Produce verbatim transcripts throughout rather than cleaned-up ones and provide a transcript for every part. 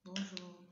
Bonjour.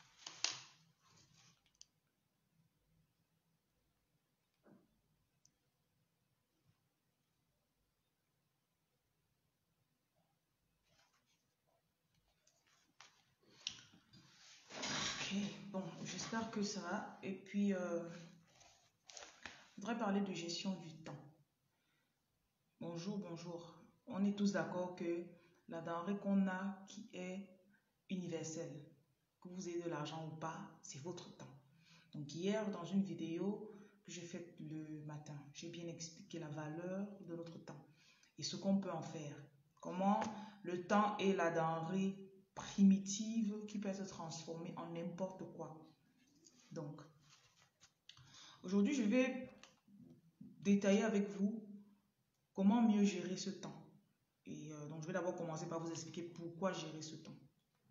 Ok, bon, j'espère que ça va. Et puis, euh, je voudrais parler de gestion du temps. Bonjour, bonjour. On est tous d'accord que la denrée qu'on a qui est universelle, que vous ayez de l'argent ou pas, c'est votre temps. Donc hier, dans une vidéo que j'ai faite le matin, j'ai bien expliqué la valeur de notre temps et ce qu'on peut en faire. Comment le temps est la denrée primitive qui peut être transformée en n'importe quoi. Donc, aujourd'hui, je vais détailler avec vous comment mieux gérer ce temps. Et euh, donc, je vais d'abord commencer par vous expliquer pourquoi gérer ce temps.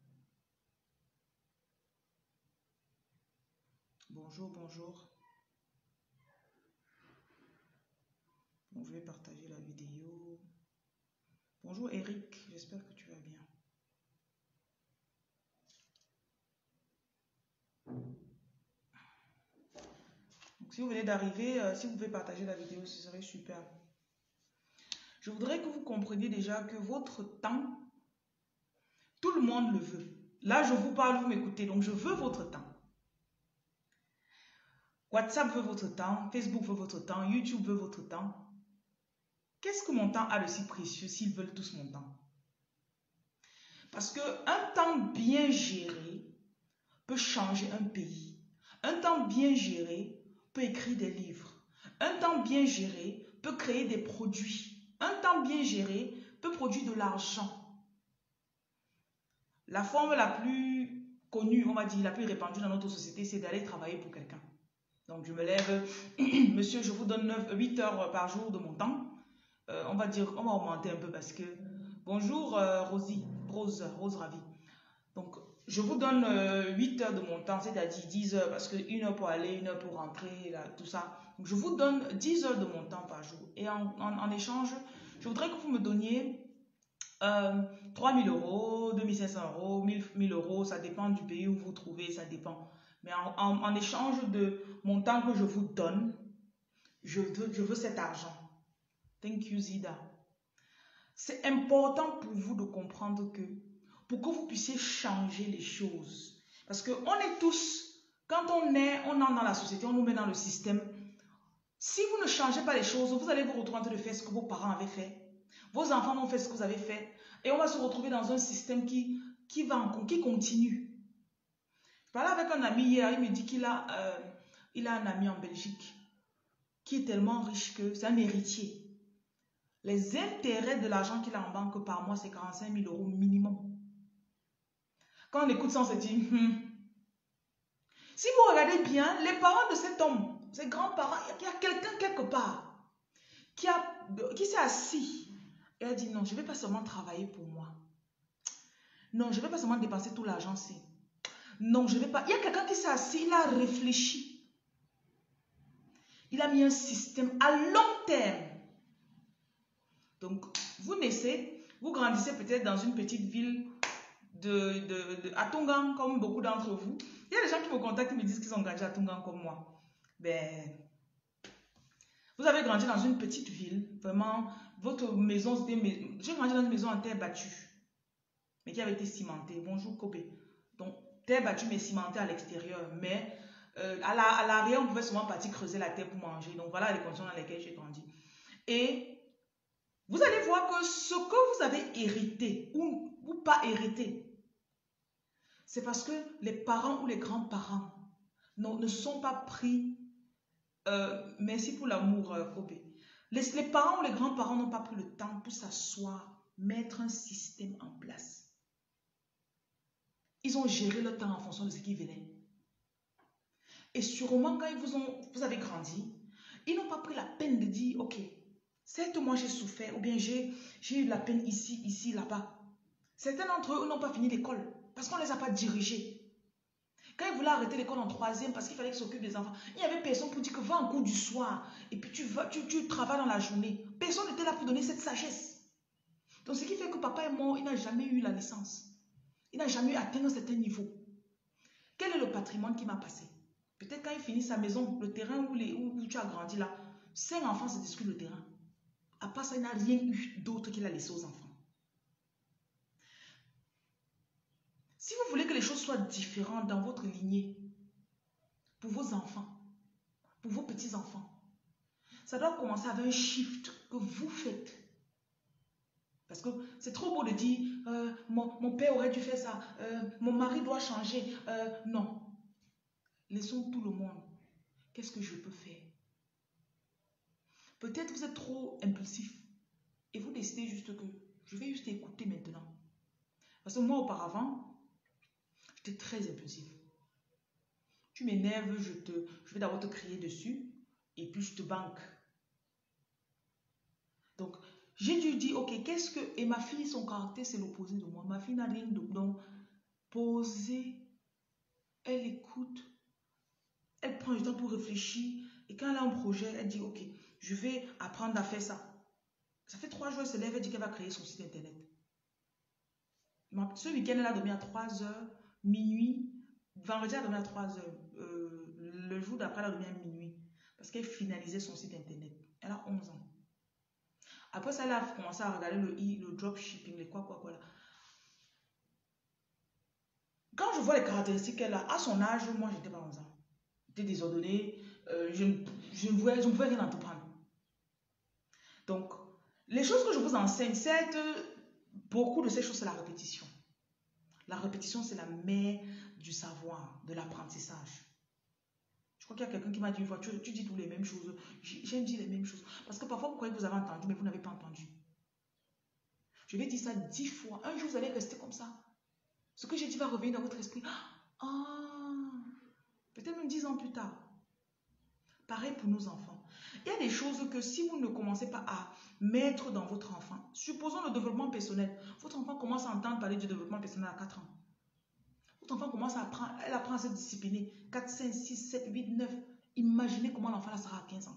Bonjour, bonjour. Donc, je vais partager la vidéo. Bonjour Eric, j'espère que tu vas bien. Donc, si vous venez d'arriver, euh, si vous pouvez partager la vidéo, ce serait super. Je voudrais que vous compreniez déjà que votre temps, tout le monde le veut. Là, je vous parle, vous m'écoutez, donc je veux votre temps. WhatsApp veut votre temps, Facebook veut votre temps, YouTube veut votre temps. Qu'est-ce que mon temps a de si précieux s'ils veulent tous mon temps? Parce qu'un temps bien géré peut changer un pays. Un temps bien géré peut écrire des livres. Un temps bien géré peut créer des produits. Un temps bien géré peut produire de l'argent. La forme la plus connue, on va dire, la plus répandue dans notre société, c'est d'aller travailler pour quelqu'un. Donc je me lève, monsieur, je vous donne huit heures par jour de mon temps. Euh, on va dire, on va augmenter un peu parce que... Bonjour euh, Rosie, Rose, Rose Ravi. Donc je vous donne euh, huit heures de mon temps, c'est-à-dire dix heures parce que une heure pour aller, une heure pour rentrer, là, tout ça. Donc je vous donne dix heures de mon temps par jour. Et en, en, en échange, je voudrais que vous me donniez euh, trois mille euros, deux mille cinq cents euros, mille euros, ça dépend du pays où vous vous trouvez, ça dépend. Mais en, en, en échange de mon temps que je vous donne, je veux, je veux cet argent. Thank you, Zida. C'est important pour vous de comprendre que, pour que vous puissiez changer les choses. Parce qu'on est tous, quand on est, on entre dans la société, on nous met dans le système. Si vous ne changez pas les choses, vous allez vous retrouver en train de faire ce que vos parents avaient fait. Vos enfants vont faire ce que vous avez fait. Et on va se retrouver dans un système qui, qui, va en, qui continue. Je parlais avec un ami hier, il me dit qu'il a, euh, il a un ami en Belgique qui est tellement riche que c'est un héritier. Les intérêts de l'argent qu'il a en banque par mois, c'est quarante-cinq mille euros minimum. Quand on écoute ça, on se dit, hmm. Si vous regardez bien, les parents de cet homme, ses grands-parents, il y a quelqu'un quelque part qui, qui s'est assis et a dit, non, je ne vais pas seulement travailler pour moi. Non, je ne vais pas seulement dépenser tout l'argent. Non, je ne vais pas. Il y a quelqu'un qui s'est assis, il a réfléchi. Il a mis un système à long terme. Donc, vous naissez, vous grandissez peut-être dans une petite ville de, de, de, à Tongan, comme beaucoup d'entre vous. Il y a des gens qui me contactent et me disent qu'ils ont grandi à Tongan comme moi. Ben, vous avez grandi dans une petite ville, vraiment, votre maison, c'était... J'ai grandi dans une maison en terre battue, mais qui avait été cimentée. Bonjour, Kobe. Donc, terre battue, mais cimentée à l'extérieur. Mais euh, à l'arrière, la, on pouvait souvent partir creuser la terre pour manger. Donc, voilà les conditions dans lesquelles j'ai grandi. Et vous allez voir que ce que vous avez hérité ou, ou pas hérité, c'est parce que les parents ou les grands-parents ne sont pas pris. Euh, merci pour l'amour, euh, Kobe. Les, les parents ou les grands-parents n'ont pas pris le temps pour s'asseoir, mettre un système en place. Ils ont géré le temps en fonction de ce qui venait. Et sûrement, quand ils vous, ont, vous avez grandi, ils n'ont pas pris la peine de dire, ok, certes, moi j'ai souffert, ou bien j'ai eu de la peine ici, ici, là-bas. Certains d'entre eux n'ont pas fini l'école, parce qu'on ne les a pas dirigés. Quand ils voulaient arrêter l'école en troisième, parce qu'il fallait qu'ils s'occupent des enfants, il n'y avait personne pour dire que va en cours du soir, et puis tu, vas, tu, tu travailles dans la journée. Personne n'était là pour donner cette sagesse. Donc ce qui fait que papa est mort, il n'a jamais eu la licence. Il n'a jamais atteint un certain niveau. Quel est le patrimoine qui m'a passé? Peut-être quand il finit sa maison, le terrain où, les, où, où tu as grandi là, cinq enfants se discutent le terrain. À part ça, il n'a rien eu d'autre qu'il a laissé aux enfants. Si vous voulez que les choses soient différentes dans votre lignée, pour vos enfants, pour vos petits-enfants, ça doit commencer avec un shift que vous faites. Parce que c'est trop beau de dire, euh, mon, mon père aurait dû faire ça, euh, mon mari doit changer. Euh, non. Laissons tout le monde. Qu'est-ce que je peux faire? Peut-être vous êtes trop impulsif et vous décidez juste que je vais juste écouter maintenant. Parce que moi, auparavant, j'étais très impulsif. Tu m'énerves, je, te, je vais d'abord te crier dessus et puis je te banque. Donc, j'ai dû dire, ok, qu'est-ce que... Et ma fille, son caractère, c'est l'opposé de moi. Ma fille n'a rien de... Donc, poser, elle écoute, elle prend du temps pour réfléchir. Et quand elle a un projet, elle dit, ok, je vais apprendre à faire ça. Ça fait trois jours, elle se lève, elle dit qu'elle va créer son site internet. Ce week-end, elle a dormi à trois heures, minuit. Vendredi, elle a dormi à trois heures. Euh, le jour d'après, elle a dormi à minuit. Parce qu'elle finalisait son site internet. Elle a onze ans. Après ça, elle a commencé à regarder le, le dropshipping, les quoi, quoi, quoi. Là. Quand je vois les caractéristiques qu'elle a, à son âge, moi, j'étais pas onze ans. J'étais désordonnée. Euh, je, je, ne pouvais, je ne pouvais rien entreprendre. Donc, les choses que je vous enseigne, c'est beaucoup de ces choses, c'est la répétition. La répétition, c'est la mère du savoir, de l'apprentissage. Je crois qu'il y a quelqu'un qui m'a dit une fois, tu, tu dis toutes les mêmes choses. J'aime dire les mêmes choses. Parce que parfois, vous croyez que vous avez entendu, mais vous n'avez pas entendu. Je vais dire ça dix fois. Un jour, vous allez rester comme ça. Ce que j'ai dit va revenir dans votre esprit. Ah, peut-être même dix ans plus tard. Pareil pour nos enfants. Il y a des choses que si vous ne commencez pas à mettre dans votre enfant, supposons le développement personnel. Votre enfant commence à entendre parler du développement personnel à quatre ans. Votre enfant commence à apprendre, elle apprend à se discipliner. quatre, cinq, six, sept, huit, neuf. Imaginez comment l'enfant sera à quinze ans.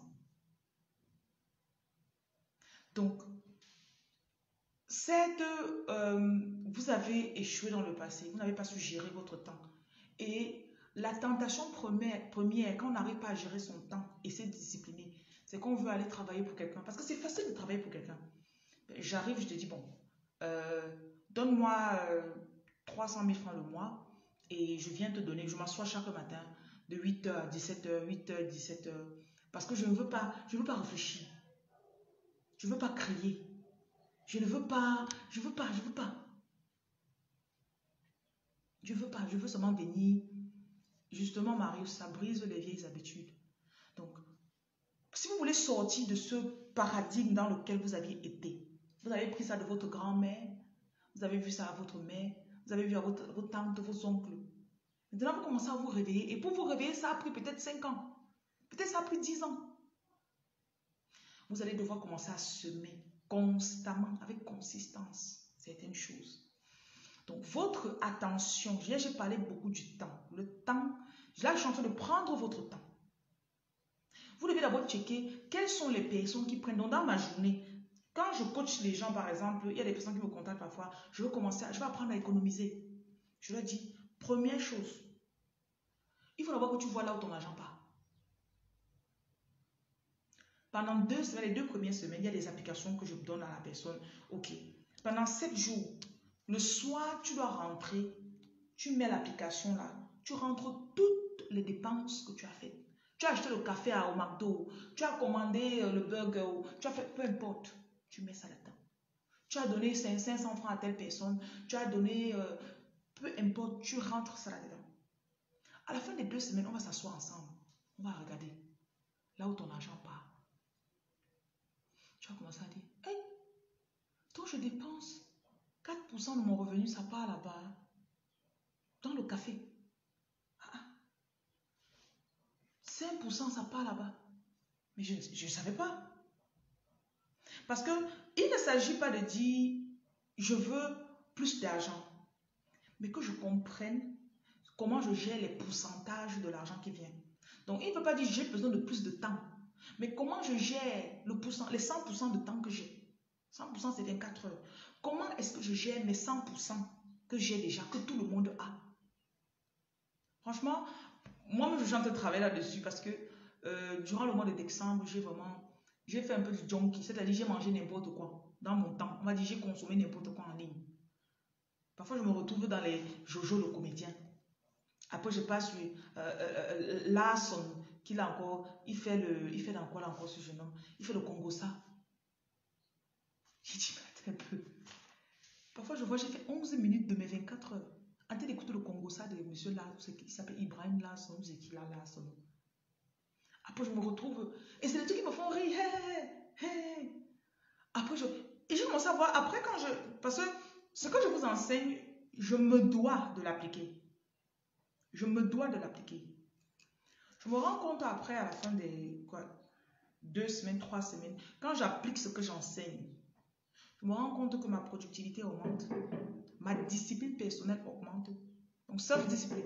Donc, c'est que euh, vous avez échoué dans le passé, vous n'avez pas su gérer votre temps. Et la tentation première, première quand on n'arrive pas à gérer son temps et s'être discipliné, c'est qu'on veut aller travailler pour quelqu'un. Parce que c'est facile de travailler pour quelqu'un. J'arrive, je te dis, bon, euh, donne-moi euh, trois cent mille francs le mois et je viens te donner, je m'assois chaque matin de huit heures à dix-sept heures, huit heures, dix-sept heures. Parce que je ne veux pas, je ne veux pas réfléchir. Je ne veux pas crier. Je ne veux pas, je ne veux pas, je ne veux pas. Je ne veux pas, je veux seulement venir. Justement, Marius, ça brise les vieilles habitudes. Donc, si vous voulez sortir de ce paradigme dans lequel vous aviez été, vous avez pris ça de votre grand-mère, vous avez vu ça à votre mère, vous avez vu à votre, votre tante, vos oncles. Maintenant, vous commencez à vous réveiller. Et pour vous réveiller, ça a pris peut-être cinq ans. Peut-être ça a pris dix ans. Vous allez devoir commencer à semer constamment, avec consistance, certaines choses. Donc, votre attention, j'ai parlé beaucoup du temps. Le temps, là, je suis en train de prendre votre temps. Vous devez d'abord checker quelles sont les personnes qui prennent. Donc, dans ma journée, quand je coach les gens, par exemple, il y a des personnes qui me contactent parfois, je veux commencer, à, je vais apprendre à économiser. Je leur dis, première chose, il faut d'abord que tu vois là où ton argent part. Pendant deux semaines, les deux premières semaines, il y a des applications que je donne à la personne. Ok. Pendant sept jours, le soir, tu dois rentrer. Tu mets l'application là. Tu rentres toutes les dépenses que tu as faites. Tu as acheté le café au McDo. Tu as commandé le burger. Tu as fait peu importe. Tu mets ça là-dedans. Tu as donné cinq cents francs à telle personne. Tu as donné euh, peu importe. Tu rentres ça là-dedans. À la fin des deux semaines, on va s'asseoir ensemble. On va regarder là où ton argent part. Tu vas commencer à dire, hey, toi je dépense quatre pour cent de mon revenu, ça part là-bas. Dans le café. Ah, cinq pour cent ça part là-bas. Mais je ne savais pas. Parce qu'il ne s'agit pas de dire, je veux plus d'argent. Mais que je comprenne comment je gère les pourcentages de l'argent qui vient. Donc, il ne peut pas dire, j'ai besoin de plus de temps. Mais comment je gère le pourcent, les cent pour cent de temps que j'ai? cent pour cent, c'est vingt-quatre heures. Comment est-ce que je gère mes cent pour cent que j'ai déjà, que tout le monde a? Franchement, moi-même, je suis en train de travailler là-dessus parce que euh, durant le mois de décembre, j'ai vraiment, j'ai fait un peu du junkie, c'est-à-dire j'ai mangé n'importe quoi dans mon temps. On m'a dit j'ai consommé n'importe quoi en ligne. Parfois, je me retrouve dans les Jojo le comédien. Après, je passe sur euh, euh, euh, Larson, qui a encore, il fait le, il fait dans quoi là encore ce jeune homme? Il fait le Congossa. J'ai dit, mais attends un peu. Parfois, je vois, j'ai fait onze minutes de mes vingt-quatre heures en train d'écouter le Congossa de monsieur Larson, qui s'appelle Ibrahim Larson, ou Zekila Larson. Après, je me retrouve, et c'est des trucs qui me font rire. Hey, hey, hey. Après, je, et je commence à voir, après, quand je, parce que ce que je vous enseigne, je me dois de l'appliquer. Je me dois de l'appliquer. Je me rends compte après, à la fin des quoi, deux semaines, trois semaines, quand j'applique ce que j'enseigne, je me rends compte que ma productivité augmente, ma discipline personnelle augmente. Donc, self-discipline.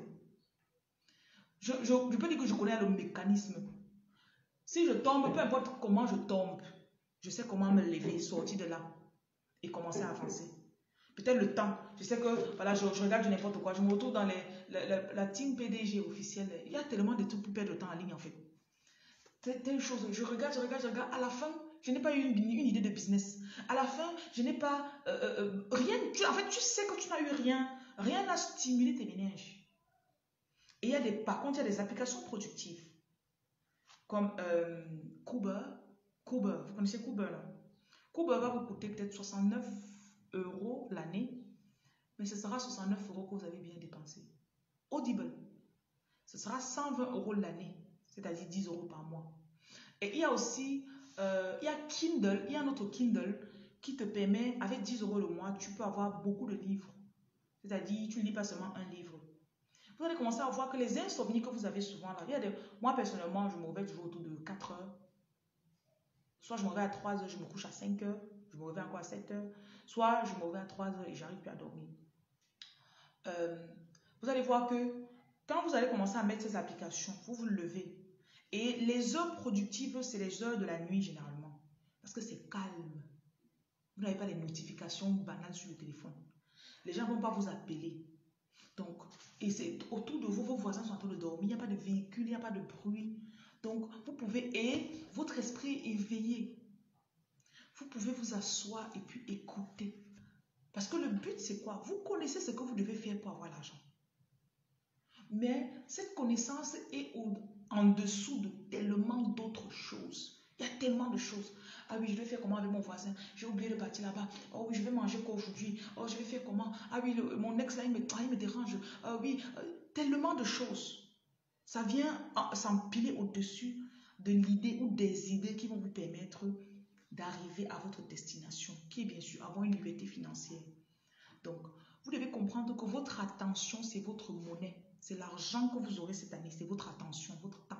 Je, je, je peux dire que je connais le mécanisme. Si je tombe, peu importe comment je tombe, je sais comment me lever, sortir de là et commencer à avancer. Peut-être le temps. Je sais que voilà, je, je regarde du n'importe quoi. Je me retrouve dans les, la, la, la team P D G officielle. Il y a tellement de trucs pour perdre de temps en ligne en fait. Telle chose. Je regarde, je regarde, je regarde. À la fin, je n'ai pas eu une, une idée de business. À la fin, je n'ai pas euh, euh, rien. Tu, en fait, tu sais que tu n'as eu rien. Rien n'a stimulé tes méninges. Et il y a des, par contre, il y a des applications productives. Comme euh, Kuber. Kuber. Vous connaissez Kuber là? Kuber va vous coûter peut-être soixante-neuf euros l'année. Mais ce sera soixante-neuf euros que vous avez bien dépensé. Audible, ce sera cent vingt euros l'année, c'est-à-dire dix euros par mois. Et il y a aussi, euh, il y a Kindle, il y a un autre Kindle qui te permet, avec dix euros le mois, tu peux avoir beaucoup de livres. C'est-à-dire, tu ne lis pas seulement un livre. Vous allez commencer à voir que les insomnies que vous avez souvent là, il y a des, moi personnellement, je me réveille toujours autour de quatre heures. Soit je me réveille à trois heures, je me couche à cinq heures, je me réveille encore à sept heures. Soit je me réveille à trois heures et j'arrive plus à dormir. Euh, vous allez voir que quand vous allez commencer à mettre ces applications, vous vous levez. Et les heures productives, c'est les heures de la nuit généralement. Parce que c'est calme. Vous n'avez pas les notifications banales sur le téléphone. Les gens ne vont pas vous appeler. Donc, et c'est autour de vous, vos voisins sont en train de dormir. Il n'y a pas de véhicule, il n'y a pas de bruit. Donc, vous pouvez, et votre esprit est éveillé. Vous pouvez vous asseoir et puis écouter. Parce que le but, c'est quoi? Vous connaissez ce que vous devez faire pour avoir l'argent. Mais cette connaissance est au, en dessous de tellement d'autres choses. Il y a tellement de choses. Ah oui, je vais faire comment avec mon voisin? J'ai oublié de partir là-bas. Oh oui, je vais manger quoi aujourd'hui? Oh, je vais faire comment? Ah oui, le, mon ex là, il me, ah, il me dérange. Ah oui, euh, tellement de choses. Ça vient s'empiler au-dessus de l'idée ou des idées qui vont vous permettre d'arriver à votre destination, qui est bien sûr avoir une liberté financière. Donc, vous devez comprendre que votre attention, c'est votre monnaie. C'est l'argent que vous aurez cette année, c'est votre attention, votre temps.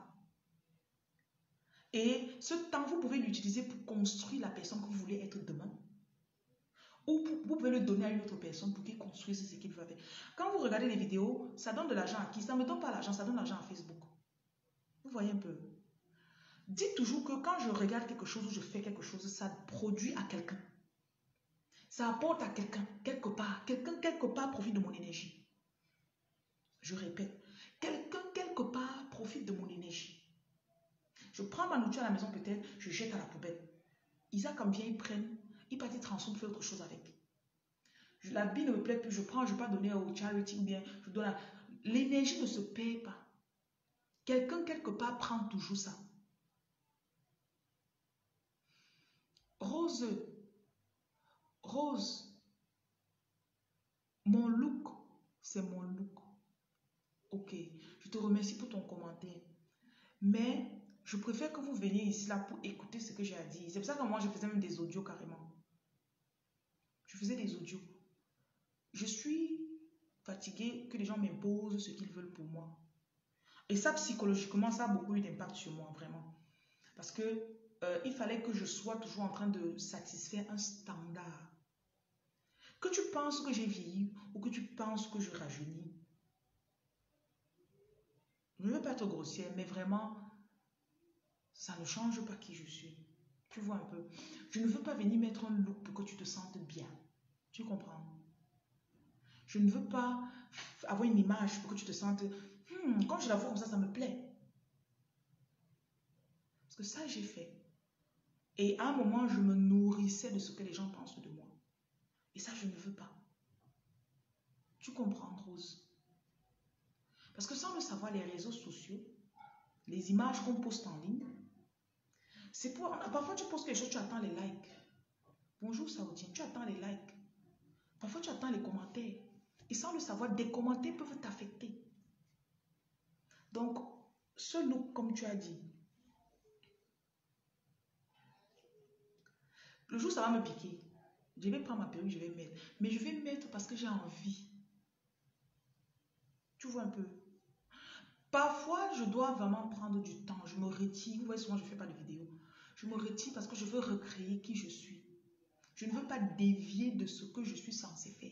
Et ce temps, vous pouvez l'utiliser pour construire la personne que vous voulez être demain. Ou pour, vous pouvez le donner à une autre personne pour qu'il construise ce qu'il veut faire. Quand vous regardez les vidéos, ça donne de l'argent à qui? Ça ne me donne pas l'argent, ça donne de l'argent à Facebook. Vous voyez un peu? Dites toujours que quand je regarde quelque chose ou je fais quelque chose, ça produit à quelqu'un. Ça apporte à quelqu'un, quelque part. Quelqu'un, quelque part, profite de mon énergie. Je répète, quelqu'un, quelque part, profite de mon énergie. Je prends ma nourriture à la maison peut-être, je jette à la poubelle. Isaac, quand bien ils prennent, ils partent, ils transforment, faire autre chose avec. La bille ne me plaît plus, je prends, je ne vais pas donner au charity ou bien je donne à... L'énergie ne se paye pas. Quelqu'un, quelque part, prend toujours ça. Rose, Rose, mon look, c'est mon look. Ok, je te remercie pour ton commentaire. Mais je préfère que vous veniez ici là pour écouter ce que j'ai à dire. C'est pour ça que moi je faisais même des audios carrément. Je faisais des audios. Je suis fatiguée que les gens m'imposent ce qu'ils veulent pour moi. Et ça, psychologiquement, ça a beaucoup eu d'impact sur moi, vraiment. Parce que euh, il fallait que je sois toujours en train de satisfaire un standard. Que tu penses que j'ai vieilli ou que tu penses que je rajeunis. Je ne veux pas être grossière, mais vraiment, ça ne change pas qui je suis. Tu vois un peu. Je ne veux pas venir mettre un look pour que tu te sentes bien. Tu comprends? Je ne veux pas avoir une image pour que tu te sentes... Hmm, Hmm, quand je la vois comme ça, ça me plaît. Parce que ça, j'ai fait. Et à un moment, je me nourrissais de ce que les gens pensent de moi. Et ça, je ne veux pas. Tu comprends, Rose? Parce que sans le savoir, les réseaux sociaux, les images qu'on poste en ligne, c'est pour... Parfois, tu postes quelque chose, tu attends les likes. Bonjour, Saoudien, tu attends les likes. Parfois, tu attends les commentaires. Et sans le savoir, des commentaires peuvent t'affecter. Donc, ce look, comme tu as dit, le jour, ça va me piquer. Je vais prendre ma perruque, je vais mettre. Mais je vais mettre parce que j'ai envie. Tu vois un peu. Parfois, je dois vraiment prendre du temps. Je me retire. Vous voyez, souvent, je ne fais pas de vidéo. Je me retire parce que je veux recréer qui je suis. Je ne veux pas dévier de ce que je suis censé faire.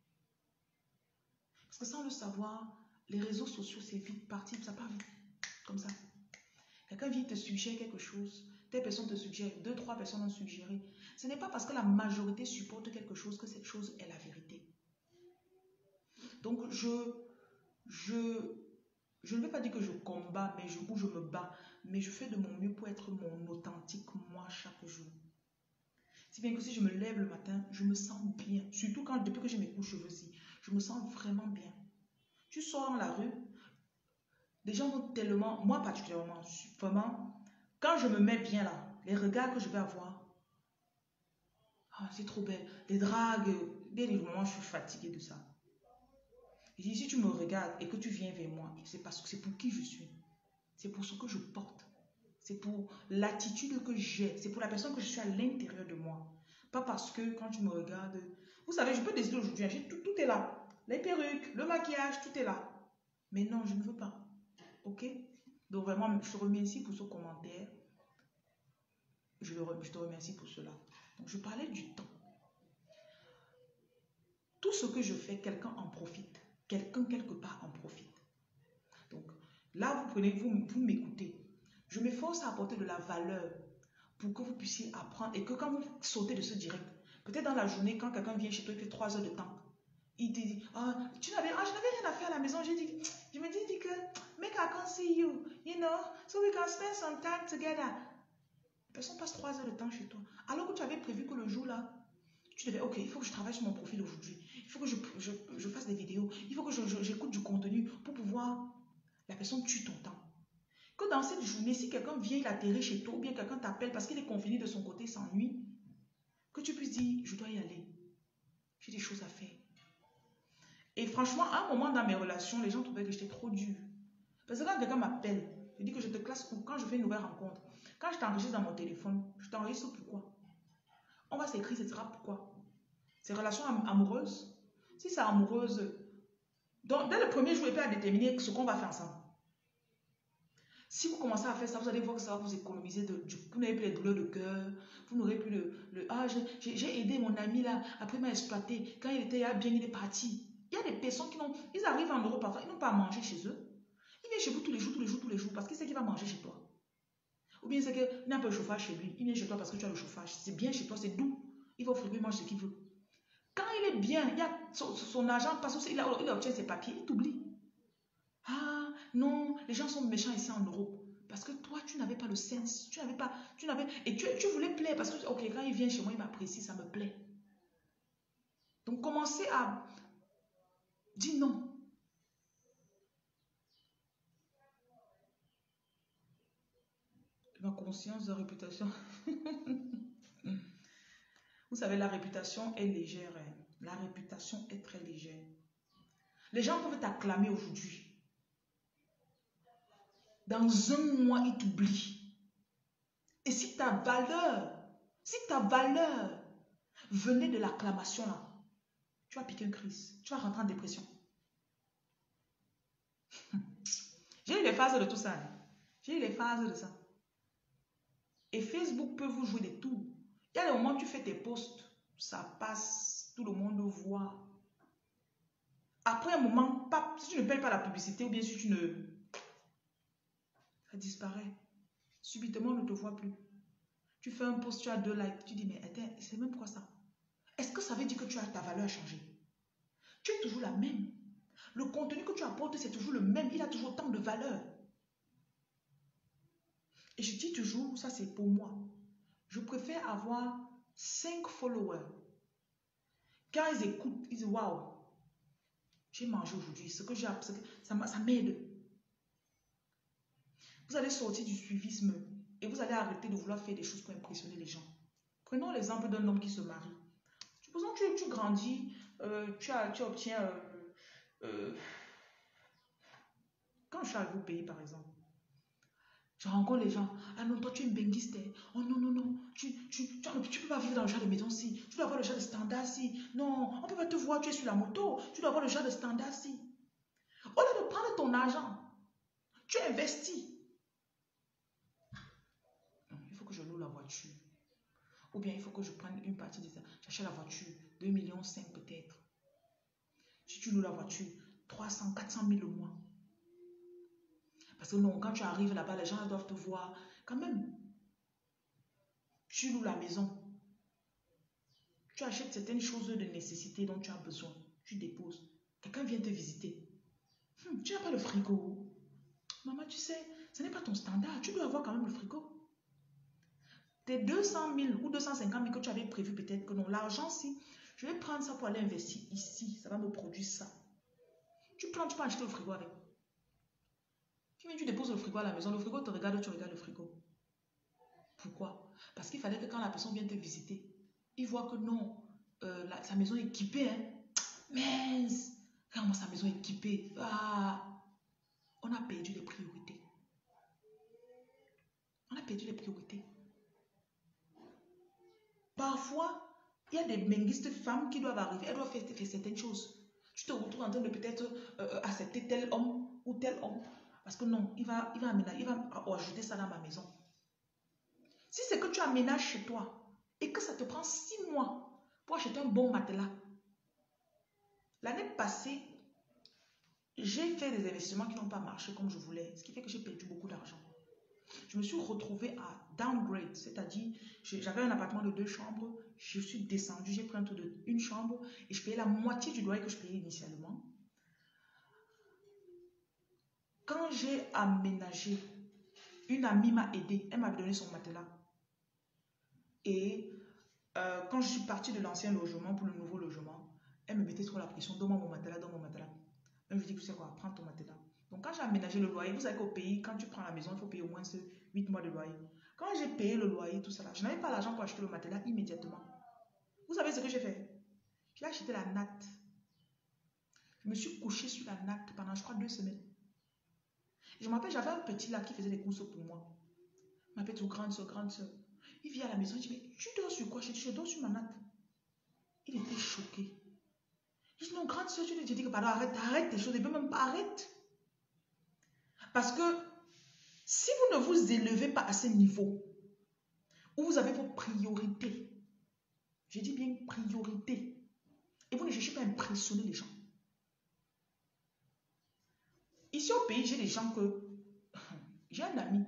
Parce que sans le savoir, les réseaux sociaux, c'est vite parti. Ça part vite. Comme ça. Quelqu'un vient te suggérer quelque chose. Telle personne te suggère. Deux, trois personnes ont suggéré. Ce n'est pas parce que la majorité supporte quelque chose que cette chose est la vérité. Donc, je... je Je ne vais pas dire que je combats, mais je, ou je me bats, mais je fais de mon mieux pour être mon authentique moi chaque jour. Si bien que si je me lève le matin, je me sens bien. Surtout quand, depuis que j'ai mes couches cheveux-ci, je me sens vraiment bien. Tu sors dans la rue, les gens vont tellement, moi particulièrement, vraiment, quand je me mets bien là, les regards que je vais avoir, ah, c'est trop belle. Les dragues, dès les moments, je suis fatiguée de ça. Je dis, si tu me regardes et que tu viens vers moi, c'est parce que c'est pour qui je suis. C'est pour ce que je porte. C'est pour l'attitude que j'ai. C'est pour la personne que je suis à l'intérieur de moi. Pas parce que quand tu me regardes... Vous savez, je peux décider aujourd'hui, tout, tout est là. Les perruques, le maquillage, tout est là. Mais non, je ne veux pas. Ok? Donc vraiment, je te remercie pour ce commentaire. Je, le, je te remercie pour cela. Donc je parlais du temps. Tout ce que je fais, quelqu'un en profite. Quelqu'un quelque part en profite. Donc là, vous prenez, vous, vous m'écoutez. Je m'efforce à apporter de la valeur pour que vous puissiez apprendre et que quand vous sautez de ce direct, peut-être dans la journée, quand quelqu'un vient chez toi, il fait trois heures de temps, il te dit, ah, tu n'avais, ah, je n'avais rien à faire à la maison. J'ai dit, je me dis, dis que, make I can see you, you know, so we can spend some time together. La personne passe trois heures de temps chez toi. Alors que tu avais prévu que le jour là, tu devais, ok, il faut que je travaille sur mon profil aujourd'hui. Il faut que je, je, je fasse des vidéos. Il faut que j'écoute du contenu pour pouvoir... La personne tue ton temps. Que dans cette journée, si quelqu'un vient, il atterrit chez toi, ou bien quelqu'un t'appelle parce qu'il est confiné de son côté, s'ennuie, que tu puisses dire, je dois y aller. J'ai des choses à faire. Et franchement, à un moment dans mes relations, les gens trouvaient que j'étais trop dure. Parce que quand quelqu'un m'appelle, je dis que je te classe où? Quand je fais une nouvelle rencontre, quand je t'enregistre dans mon téléphone, je t'enregistre pourquoi? On va s'écrire, ce sera pourquoi? C'est relations am amoureuses. Si c'est amoureuse, donc dès le premier jour, il peut déterminer ce qu'on va faire ensemble. Si vous commencez à faire ça, vous allez voir que ça va vous économiser de, du, vous n'avez plus les douleurs de cœur, vous n'aurez plus le, le ah, j'ai aidé mon ami là, après il m'a exploité, quand il était là bien, il est parti. Il y a des personnes qui n'ont, ils arrivent en Europe parfois, ils n'ont pas à manger chez eux. Il vient chez vous tous les jours, tous les jours, tous les jours, parce qu'il sait qu'il va manger chez toi. Ou bien c'est qu'il n'a pas le chauffage chez lui, il vient chez toi parce que tu as le chauffage. C'est bien chez toi, c'est doux. Il va offrir, il mange ce qu'il veut. Quand il est bien, il y a son, son argent, parce qu'il il obtient ses papiers, il t'oublie. Ah non, les gens sont méchants ici en Europe. Parce que toi, tu n'avais pas le sens. Tu n'avais pas. Tu n'avais. Et tu, tu voulais plaire parce que, ok, quand il vient chez moi, il m'apprécie, ça me plaît. Donc, commencez à dire non. Ma conscience de réputation. Vous savez, la réputation est légère. Hein. La réputation est très légère. Les gens peuvent t'acclamer aujourd'hui. Dans un mois, ils t'oublient. Et si ta valeur, si ta valeur venait de l'acclamation là, tu vas piquer une crise. Tu vas rentrer en dépression. J'ai eu les phases de tout ça. Hein. J'ai eu les phases de ça. Et Facebook peut vous jouer des tours. Il y a des moments où tu fais tes posts, ça passe, tout le monde le voit. Après un moment, pas, si tu ne payes pas la publicité ou bien si tu ne... Ça disparaît. Subitement, on ne te voit plus. Tu fais un post, tu as deux likes. Tu dis, mais attends, c'est même quoi ça? Est-ce que ça veut dire que tu as ta valeur changée? Tu es toujours la même. Le contenu que tu apportes, c'est toujours le même. Il a toujours autant de valeur. Et je dis toujours, ça c'est pour moi. Je préfère avoir cinq followers. Quand ils écoutent, ils disent waouh, j'ai mangé aujourd'hui, ce que j'ai appris, ça, ça m'aide. Vous allez sortir du suivisme et vous allez arrêter de vouloir faire des choses pour impressionner les gens. Prenons l'exemple d'un homme qui se marie. Supposons que tu, tu grandis, euh, tu, as, tu obtiens... Euh, euh, quand je suis arrivé au pays, par exemple, je rencontre les gens. Ah non, toi tu es une benguiste. Oh non, non, non. Tu tu, tu, tu peux pas vivre dans le genre de maison-ci. Tu dois avoir le genre de standard-ci. Non, on peut pas te voir, tu es sur la moto. Tu dois avoir le genre de standard-ci. Au lieu de prendre ton argent, tu investis. Il faut que je loue la voiture. Ou bien il faut que je prenne une partie de ça. J'achète la voiture, deux millions cinq peut-être. Si tu loues la voiture, trois cents, quatre cent mille le mois. Parce que non, quand tu arrives là-bas, les gens doivent te voir. Quand même, tu loues la maison. Tu achètes certaines choses de nécessité dont tu as besoin. Tu déposes. Quelqu'un vient te visiter. Hum, tu n'as pas le frigo. Maman, tu sais, ce n'est pas ton standard. Tu dois avoir quand même le frigo. Tes deux cent mille ou deux cent cinquante mille que tu avais prévu, peut-être que non. L'argent, si je vais prendre ça pour aller investir ici, ça va me produire ça. Tu prends, tu peux acheter le frigo avec. Tu viens, tu déposes le frigo à la maison. Le frigo te regarde, tu regardes le frigo. Pourquoi? Parce qu'il fallait que quand la personne vient te visiter, il voit que non, euh, la, sa maison est équipée. Hein. Mince, regarde-moi sa maison est équipée. Ah, on a perdu les priorités. On a perdu les priorités. Parfois, il y a des menguistes femmes qui doivent arriver. Elles doivent faire, faire certaines choses. Tu te retrouves en train de peut-être euh, accepter tel homme ou tel homme. Parce que non, il va, il va aménager, il va ajouter ça dans ma maison. Si c'est que tu aménages chez toi et que ça te prend six mois pour acheter un bon matelas. L'année passée, j'ai fait des investissements qui n'ont pas marché comme je voulais, ce qui fait que j'ai perdu beaucoup d'argent. Je me suis retrouvée à downgrade, c'est-à-dire j'avais un appartement de deux chambres, je suis descendue, j'ai pris un tour de une chambre et je payais la moitié du loyer que je payais initialement. Quand j'ai aménagé, une amie m'a aidé, elle m'a donné son matelas. Et euh, quand je suis partie de l'ancien logement pour le nouveau logement, elle me mettait trop la pression, donne-moi mon matelas, donne-moi mon matelas. Elle me dit, tu sais quoi, prends ton matelas. Donc quand j'ai aménagé le loyer, vous savez qu'au pays, quand tu prends la maison, il faut payer au moins huit mois de loyer. Quand j'ai payé le loyer, tout ça là, je n'avais pas l'argent pour acheter le matelas immédiatement. Vous savez ce que j'ai fait? J'ai acheté la natte. Je me suis couchée sur la natte pendant, je crois, deux semaines. Et je me rappelle, j'avais un petit là qui faisait des courses pour moi. Il m'appelle tout grande soeur, grande soeur. Il vient à la maison, il dit, mais tu dors sur quoi? Je dis, je dors sur ma natte. Il était choqué. Il dit, non, grande soeur, tu te dis que pardon, arrête, arrête tes choses, et même pas arrête. Parce que si vous ne vous élevez pas à ce niveau, où vous avez vos priorités, je dis bien priorités, et vous ne cherchez pas à impressionner les gens. Ici au pays, j'ai des gens que... J'ai un ami.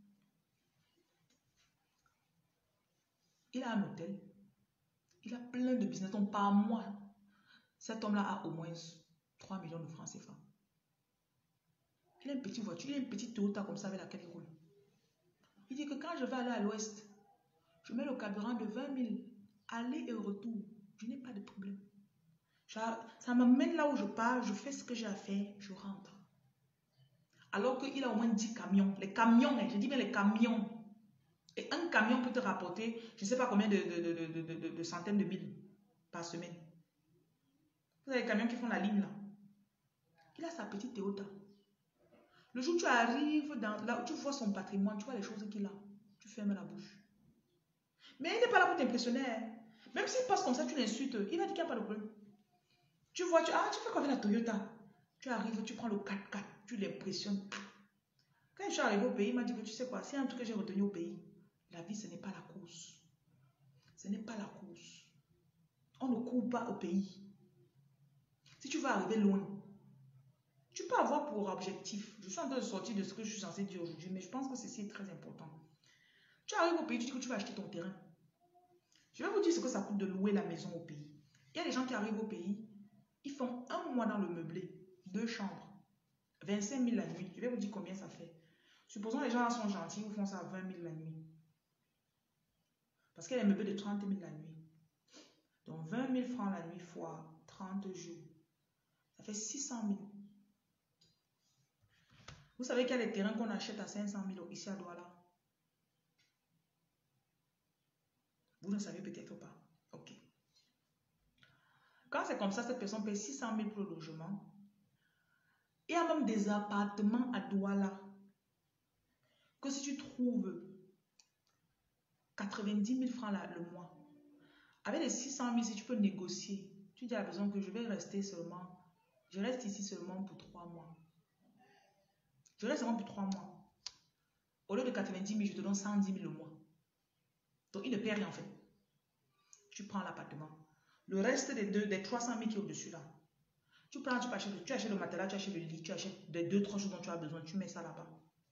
Il a un hôtel. Il a plein de business. Donc par mois, cet homme-là a au moins trois millions de francs C F A. Il a une petite voiture, il a une petite Toyota comme ça avec laquelle il roule. Il dit que quand je vais aller à l'ouest, je mets le carburant de vingt mille, aller et retour. Je n'ai pas de problème. Ça, ça m'amène là où je pars, je fais ce que j'ai à faire, je rentre. Alors qu'il a au moins dix camions. Les camions, je dis bien les camions. Et un camion peut te rapporter, je ne sais pas combien de, de, de, de, de, de, de centaines de mille par semaine. Vous avez les camions qui font la ligne là. Il a sa petite Toyota. Le jour où tu arrives dans, là où tu vois son patrimoine, tu vois les choses qu'il a, tu fermes la bouche. Mais il n'est pas là pour t'impressionner. Même s'il passe comme ça, tu l'insultes, il va dire qu'il n'y a pas de problème. Tu vois, tu, ah, tu fais quoi avec la Toyota? Tu arrives, tu prends le quatre quatre, tu l'impressionnes. Quand je suis arrivé au pays, il m'a dit que tu sais quoi, c'est un truc que j'ai retenu au pays. La vie, ce n'est pas la course. Ce n'est pas la course. On ne court pas au pays. Si tu veux arriver loin, tu peux avoir pour objectif. Je suis en train de sortir de ce que je suis censé dire aujourd'hui, mais je pense que ceci est très important. Tu arrives au pays, tu dis que tu vas acheter ton terrain. Je vais vous dire ce que ça coûte de louer la maison au pays. Il y a des gens qui arrivent au pays, ils font un mois dans le meublé, deux chambres. vingt-cinq mille la nuit. Je vais vous dire combien ça fait. Supposons les gens là sont gentils, ils vous font ça à vingt mille la nuit. Parce qu'elle est meublée de trente mille la nuit. Donc vingt mille francs la nuit fois trente jours. Ça fait six cent mille. Vous savez qu'il y a des terrains qu'on achète à cinq cent mille ici à Douala? Vous ne savez peut-être pas. Ok. Quand c'est comme ça, cette personne paye six cent mille pour le logement. Il y a même des appartements à Douala que si tu trouves quatre-vingt-dix mille francs là, le mois, avec les six cent mille, si tu peux négocier, tu dis à la personne que je vais rester seulement, je reste ici seulement pour trois mois. Je reste seulement pour trois mois. Au lieu de quatre-vingt-dix mille, je te donne cent dix mille le mois. Donc il ne paie rien en fait. Tu prends l'appartement. Le reste des, deux, des trois cent mille qui est au-dessus là, tu prends, tu achètes, tu achètes le matelas, tu achètes le lit, tu achètes des deux, trois choses dont tu as besoin, tu mets ça là-bas.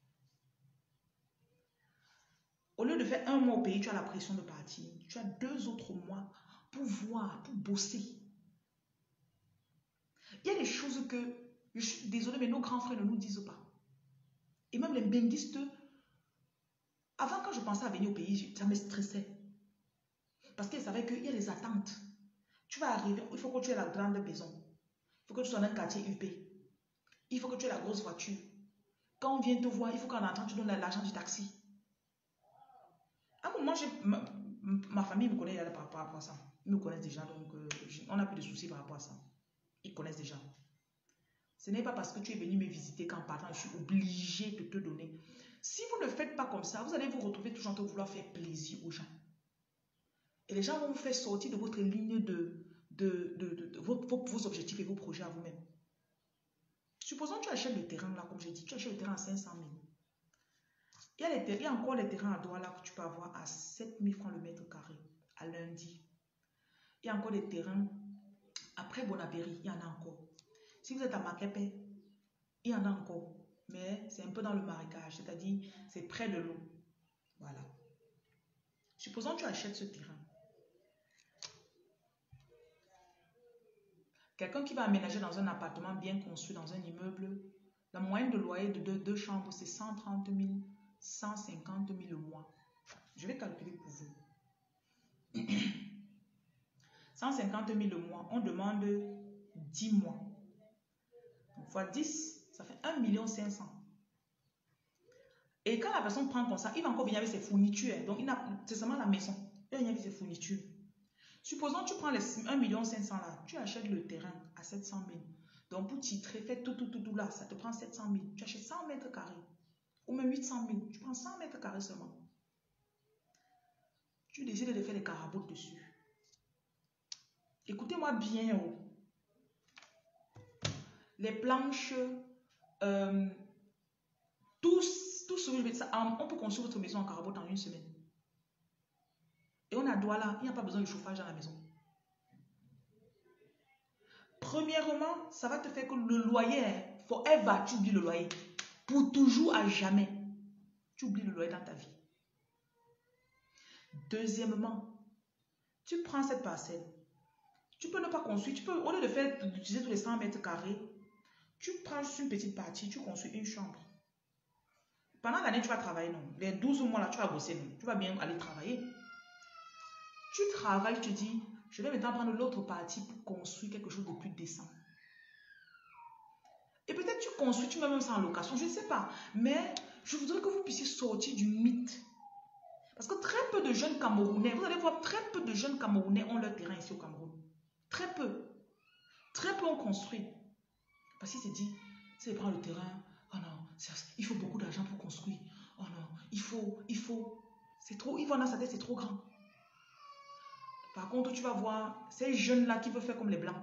Au lieu de faire un mois au pays, tu as la pression de partir. Tu as deux autres mois pour voir, pour bosser. Il y a des choses que, je suis désolée, mais nos grands frères ne nous disent pas. Et même les bendistes, avant quand je pensais à venir au pays, ça me stressait. Parce qu'ils savaient qu'il y a des attentes. Tu vas arriver, il faut que tu aies la grande maison. Il faut que tu sois dans un quartier U P. Il faut que tu aies la grosse voiture. Quand on vient te voir, il faut qu'en attendant, tu donnes l'argent du taxi. À un moment, ma, ma famille me connaît par rapport à ça. Ils me connaissent déjà, donc euh, on n'a plus de soucis par rapport à ça. Ils connaissent déjà. Ce n'est pas parce que tu es venu me visiter qu'en partant, je suis obligée de te donner. Si vous ne faites pas comme ça, vous allez vous retrouver toujours en train de vouloir faire plaisir aux gens. Et les gens vont vous faire sortir de votre ligne de, de, de, de, de vos, vos objectifs et vos projets à vous-même. Supposons que tu achètes le terrain, là, comme j'ai dit, tu achètes le terrain à cinq cent mille. Il y, a les, il y a encore les terrains à Douala que tu peux avoir à sept mille francs le mètre carré, à lundi. Il y a encore des terrains, après Bonabéry, il y en a encore. Si vous êtes à Makepe, il y en a encore. Mais c'est un peu dans le marécage, c'est-à-dire c'est près de l'eau. Voilà. Supposons que tu achètes ce terrain. Quelqu'un qui va aménager dans un appartement bien construit, dans un immeuble, la moyenne de loyer de deux, deux chambres, c'est cent trente mille, cent cinquante mille le mois. Je vais calculer pour vous. cent cinquante mille le mois, on demande dix mois. Donc, fois dix, ça fait un million cinq cents. Et quand la personne prend comme ça, il va encore venir avec ses fournitures. Donc, c'est seulement la maison. Il va venir avec ses fournitures. Supposons que tu prends les un million cinq cents là, tu achètes le terrain à sept cent mille. Donc, pour titrer, faire tout, tout, tout, tout là, ça te prend sept cent mille. Tu achètes cent mètres carrés. Ou même huit cent mille. Tu prends cent mètres carrés seulement. Tu décides de faire des caraboutes dessus. Écoutez-moi bien. Oh. Les planches, euh, tous, tout ce que je vais dire, on peut construire votre maison en caraboute en une semaine. Et on a Douala, il n'y a pas besoin de chauffage dans la maison. Premièrement, ça va te faire que le loyer, forever, tu oublies le loyer. Pour toujours, à jamais, tu oublies le loyer dans ta vie. Deuxièmement, tu prends cette parcelle. Tu peux ne pas construire, tu peux, au lieu de faire, d'utiliser tous les cent mètres carrés, tu prends juste une petite partie, tu construis une chambre. Pendant l'année, tu vas travailler, non. Les douze mois là, tu vas bosser, non. Tu vas bien aller travailler. Tu travailles, tu te dis, je vais maintenant prendre l'autre partie pour construire quelque chose de plus décent. Et peut-être tu construis, tu mets même ça en location, je ne sais pas. Mais je voudrais que vous puissiez sortir du mythe. Parce que très peu de jeunes Camerounais, vous allez voir, très peu de jeunes Camerounais ont leur terrain ici au Cameroun. Très peu. Très peu ont construit. Parce qu'ils se disent, c'est prendre le terrain, oh non, il faut beaucoup d'argent pour construire. Oh non, il faut, il faut. C'est trop, ils vont dans sa tête, c'est trop grand. Par contre, tu vas voir ces jeunes-là qui veulent faire comme les blancs.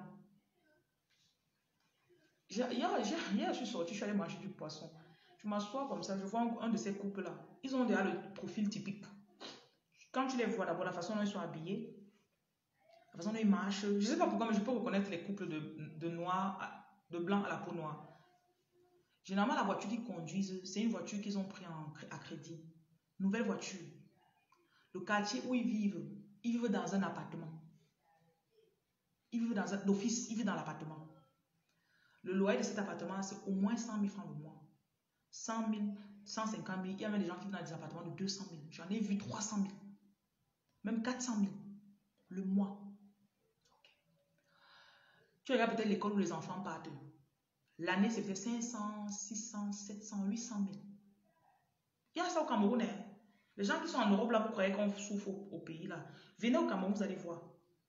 Hier, hier, hier, je suis sortie, je suis allée manger du poisson. Je m'assois comme ça, je vois un, un de ces couples-là. Ils ont déjà le profil typique. Quand tu les vois d'abord, la façon dont ils sont habillés, la façon dont ils marchent. Je ne sais pas pourquoi, mais je peux reconnaître les couples de, de noirs, de blancs à la peau noire. Généralement, la voiture qu'ils conduisent, c'est une voiture qu'ils ont pris en, à crédit. Nouvelle voiture. Le quartier où ils vivent, ils vivent dans un appartement. Ils vivent dans un office, ils vivent dans l'appartement. Le loyer de cet appartement, c'est au moins cent mille francs le mois. cent mille, cent cinquante mille. Il y a même des gens qui vivent dans des appartements de deux cent mille. J'en ai vu trois cent mille. Même quatre cent mille le mois. Okay. Tu regardes peut-être l'école où les enfants partent. L'année, c'est peut-être cinq cents, six cents, sept cents, huit cent mille. Il y a ça au Cameroun. Hein. Les gens qui sont en Europe, là, vous croyez qu'on souffre au, au pays, là. Venez au Cameroun, vous allez voir.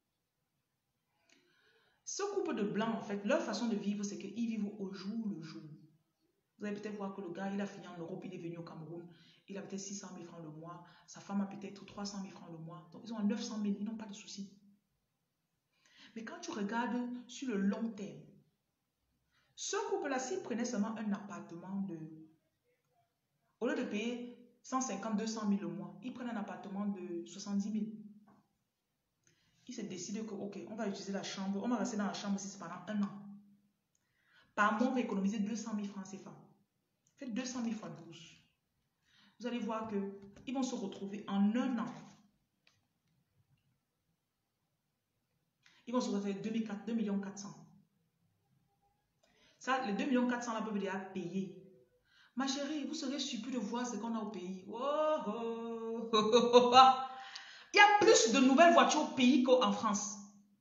Ce couple de blancs, en fait, leur façon de vivre, c'est qu'ils vivent au jour le jour. Vous allez peut-être voir que le gars, il a fini en Europe, il est venu au Cameroun. Il a peut-être six cent mille francs le mois. Sa femme a peut-être trois cent mille francs le mois. Donc, ils ont neuf cent mille. Ils n'ont pas de soucis. Mais quand tu regardes sur le long terme, ce couple-là, s'il prenait seulement un appartement de... Au lieu de payer cent cinquante, deux cent mille le mois, ils prennent un appartement de soixante-dix mille. Ils se décident que, ok, on va utiliser la chambre, on va rester dans la chambre ici pendant un an. Par mois, on va économiser deux cent mille francs C F A. Faites deux cent mille fois douze. Vous allez voir qu'ils vont se retrouver en un an. Ils vont se retrouver avec deux millions quatre cents. Ça, les deux millions quatre cents là peuvent déjà payer. Ma chérie, vous serez surpris de voir ce qu'on a au pays. Oh, oh, oh, oh, oh. Il y a plus de nouvelles voitures au pays qu'en France.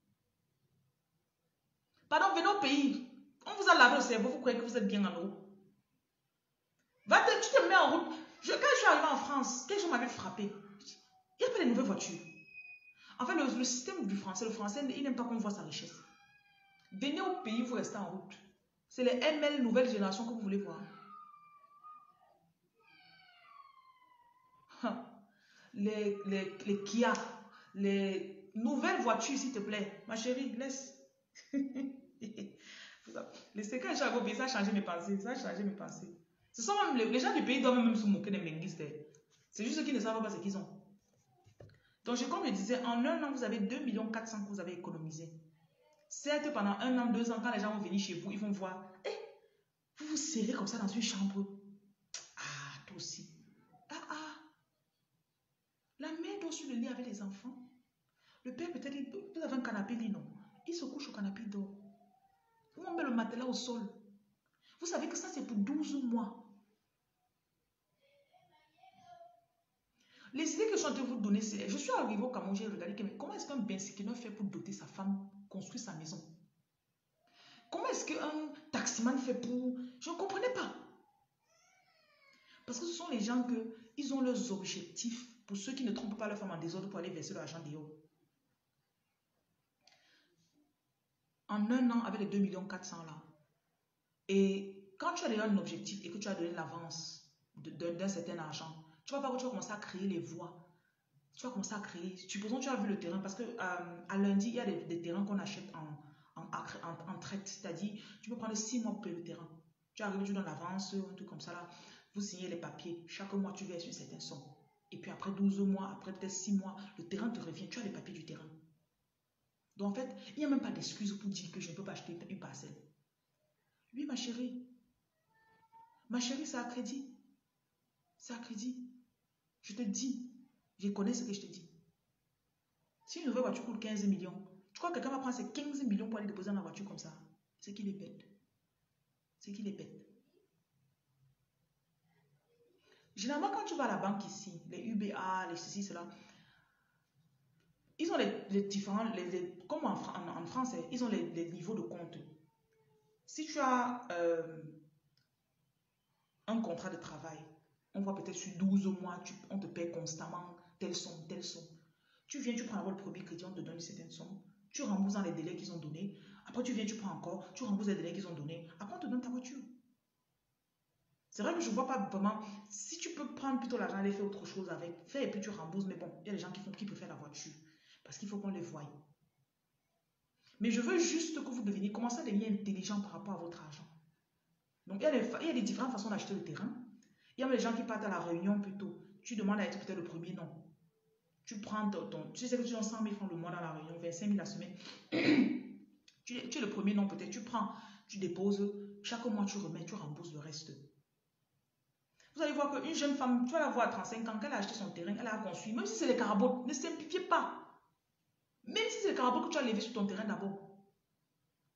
Pardon, venez au pays. On vous a lavé le cerveau, vous croyez que vous êtes bien en Europe. Va te, tu te mets en route. Je, quand je suis arrivé en France, quelque chose m'avait frappé. Il n'y a pas de nouvelles voitures. En fait, le, le système du français, le français, il n'aime pas qu'on voit sa richesse. Venez au pays, vous restez en route. C'est les M L nouvelle génération que vous voulez voir. Les, les, les Kia, les nouvelles voitures, s'il te plaît. Ma chérie, laisse. Laissez quand je suis arrivé au pays, ça a changé mes pensées. Ça a changé mes pensées. Ce sont même les, les gens du pays doivent même se moquer des menguistes. C'est juste ceux qui ne savent pas ce qu'ils ont. Donc, je, comme je disais, en un an, vous avez deux millions quatre cents que vous avez économisé. Certes, pendant un an, deux ans, quand les gens vont venir chez vous, ils vont voir, eh, vous vous serrez comme ça dans une chambre. Ah, toi aussi. Ah, ah. La mère dort sur le lit avec les enfants. Le père, peut-être, vous avez un canapé lit, non? Il se couche au canapé, il dort. Ou on met le matelas au sol. Vous savez que ça, c'est pour douze mois. Les idées que je suis en train de vous donner, c'est... Je suis arrivé au Cameroun, j'ai regardé, mais comment est-ce qu'un Bensikino fait pour doter sa femme, construire sa maison? Comment est-ce qu'un taximan fait pour... Je ne comprenais pas. Parce que ce sont les gens que ils ont leurs objectifs. Pour ceux qui ne trompent pas leur femme en désordre pour aller verser leur argent dehors. En un an, avec les deux millions quatre cents là. Et quand tu as déjà un objectif et que tu as donné l'avance d'un certain argent, tu vas voir que tu vas commencer à créer les voies. Tu vas commencer à créer. Supposons que tu as vu le terrain, parce que euh, à lundi, il y a des, des terrains qu'on achète en, en, en, en traite. C'est-à-dire, tu peux prendre six mois pour payer le terrain. Tu arrives, tu donnes l'avance, un truc comme ça là. Vous signez les papiers. Chaque mois, tu verses une certaine somme. Et puis après douze mois, après peut-être six mois, le terrain te revient. Tu as les papiers du terrain. Donc en fait, il n'y a même pas d'excuse pour dire que je ne peux pas acheter une parcelle. Oui, ma chérie. Ma chérie, c'est à crédit. C'est à crédit. Je te dis. Je connais ce que je te dis. Si une nouvelle voiture coûte quinze millions, tu crois que quelqu'un va prendre ces quinze millions pour aller déposer dans la voiture comme ça? C'est qu'il est bête. C'est qu'il est bête. Généralement, quand tu vas à la banque ici, les U B A, les ceci, cela, ils ont les, les différents, les, les, comme en, en, en France, ils ont les, les niveaux de compte. Si tu as euh, un contrat de travail, on voit peut-être sur douze mois, tu, on te paie constamment telle somme, telle somme. Tu viens, tu prends le premier crédit, on te donne une certaine somme. Tu rembourses dans les délais qu'ils ont donnés. Après, tu viens, tu prends encore, tu rembourses les délais qu'ils ont donnés. Après, on te donne ta voiture. C'est vrai que je ne vois pas vraiment... Si tu peux prendre plutôt l'argent et aller faire autre chose avec, fais et puis tu rembourses. Mais bon, il y a des gens qui, font, qui préfèrent la voiture. Parce qu'il faut qu'on les voie. Mais je veux juste que vous deveniez, commencez à devenir intelligent par rapport à votre argent. Donc, il y a des, il y a des différentes façons d'acheter le terrain. Il y a des gens qui partent à la réunion plutôt. Tu demandes à être peut-être le premier, non. Tu prends ton... ton tu sais que tu donnes cent mille francs le mois dans la réunion, vingt-cinq mille la semaine. tu, tu es le premier, non, peut-être. Tu prends, tu déposes. Chaque mois, tu remets, tu rembourses le reste. Vous allez voir qu'une jeune femme, tu vas la voir à trente-cinq ans, qu'elle a acheté son terrain, elle a construit. Même si c'est les carabots, ne simplifiez pas. Même si c'est les carabots que tu as levé sur ton terrain d'abord.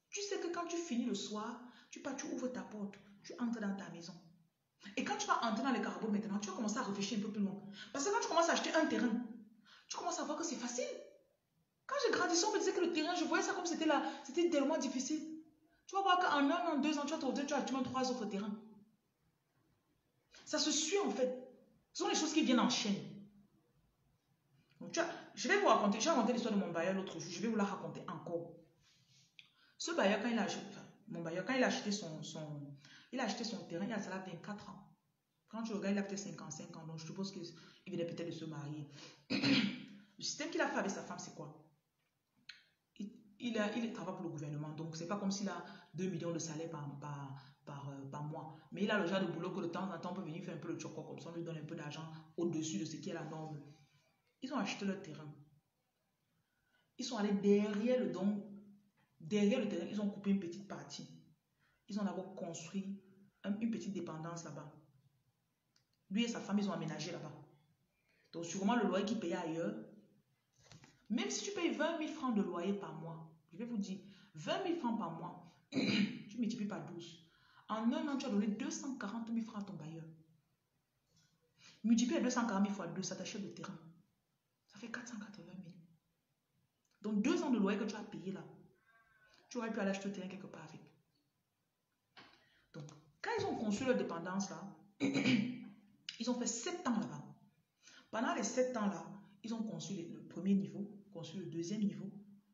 Tu sais que quand tu finis le soir, tu pars, tu ouvres ta porte, tu entres dans ta maison. Et quand tu vas entrer dans les carabos maintenant, tu vas commencer à réfléchir un peu plus loin. Parce que quand tu commences à acheter un terrain, tu commences à voir que c'est facile. Quand j'ai grandi, on me disait que le terrain, je voyais ça comme c'était là, c'était tellement difficile. Tu vas voir qu'en un an, deux ans, tu vas te retrouver, tu as même trois autres terrains. Ça se suit en fait. Ce sont les choses qui viennent en chaîne. Donc, tu vois, je vais vous raconter, j'ai raconté l'histoire de mon bailleur l'autre jour, je vais vous la raconter encore. Ce bailleur, quand il a acheté, enfin, mon bailleur, quand il a acheté son, son, il a acheté son terrain, il a ça là vingt-quatre ans. Quand tu regardes, il a peut-être cinquante-cinq ans, donc je suppose qu'il venait peut-être de se marier. Le système qu'il a fait avec sa femme, c'est quoi? il, il, a, il travaille pour le gouvernement, donc c'est pas comme s'il a deux millions de salaire par, par, par, euh, par mois. Mais il a le genre de boulot que de temps en temps, on peut venir faire un peu le choco, comme ça, on lui donne un peu d'argent au-dessus de ce qui est la norme. Ils ont acheté leur terrain. Ils sont allés derrière le don, derrière le terrain, ils ont coupé une petite partie. Ils ont d'abord construit un, une petite dépendance là-bas. Lui et sa femme, ils ont aménagé là-bas. Donc, sûrement, le loyer qu'ils payaient ailleurs, même si tu payes vingt mille francs de loyer par mois, je vais vous dire, vingt mille francs par mois, tu multiplies par douze. En un an, tu as donné deux cent quarante mille francs à ton bailleur. Multiplie deux cent quarante mille fois deux, ça t'achète le terrain. Ça fait quatre cent quatre-vingt mille. Donc, deux ans de loyer que tu as payé là, tu aurais pu aller acheter le terrain quelque part avec. Donc, quand ils ont conçu leur dépendance là, ils ont fait sept ans là-bas. Pendant les sept ans là, ils ont conçu le premier niveau, conçu le deuxième niveau,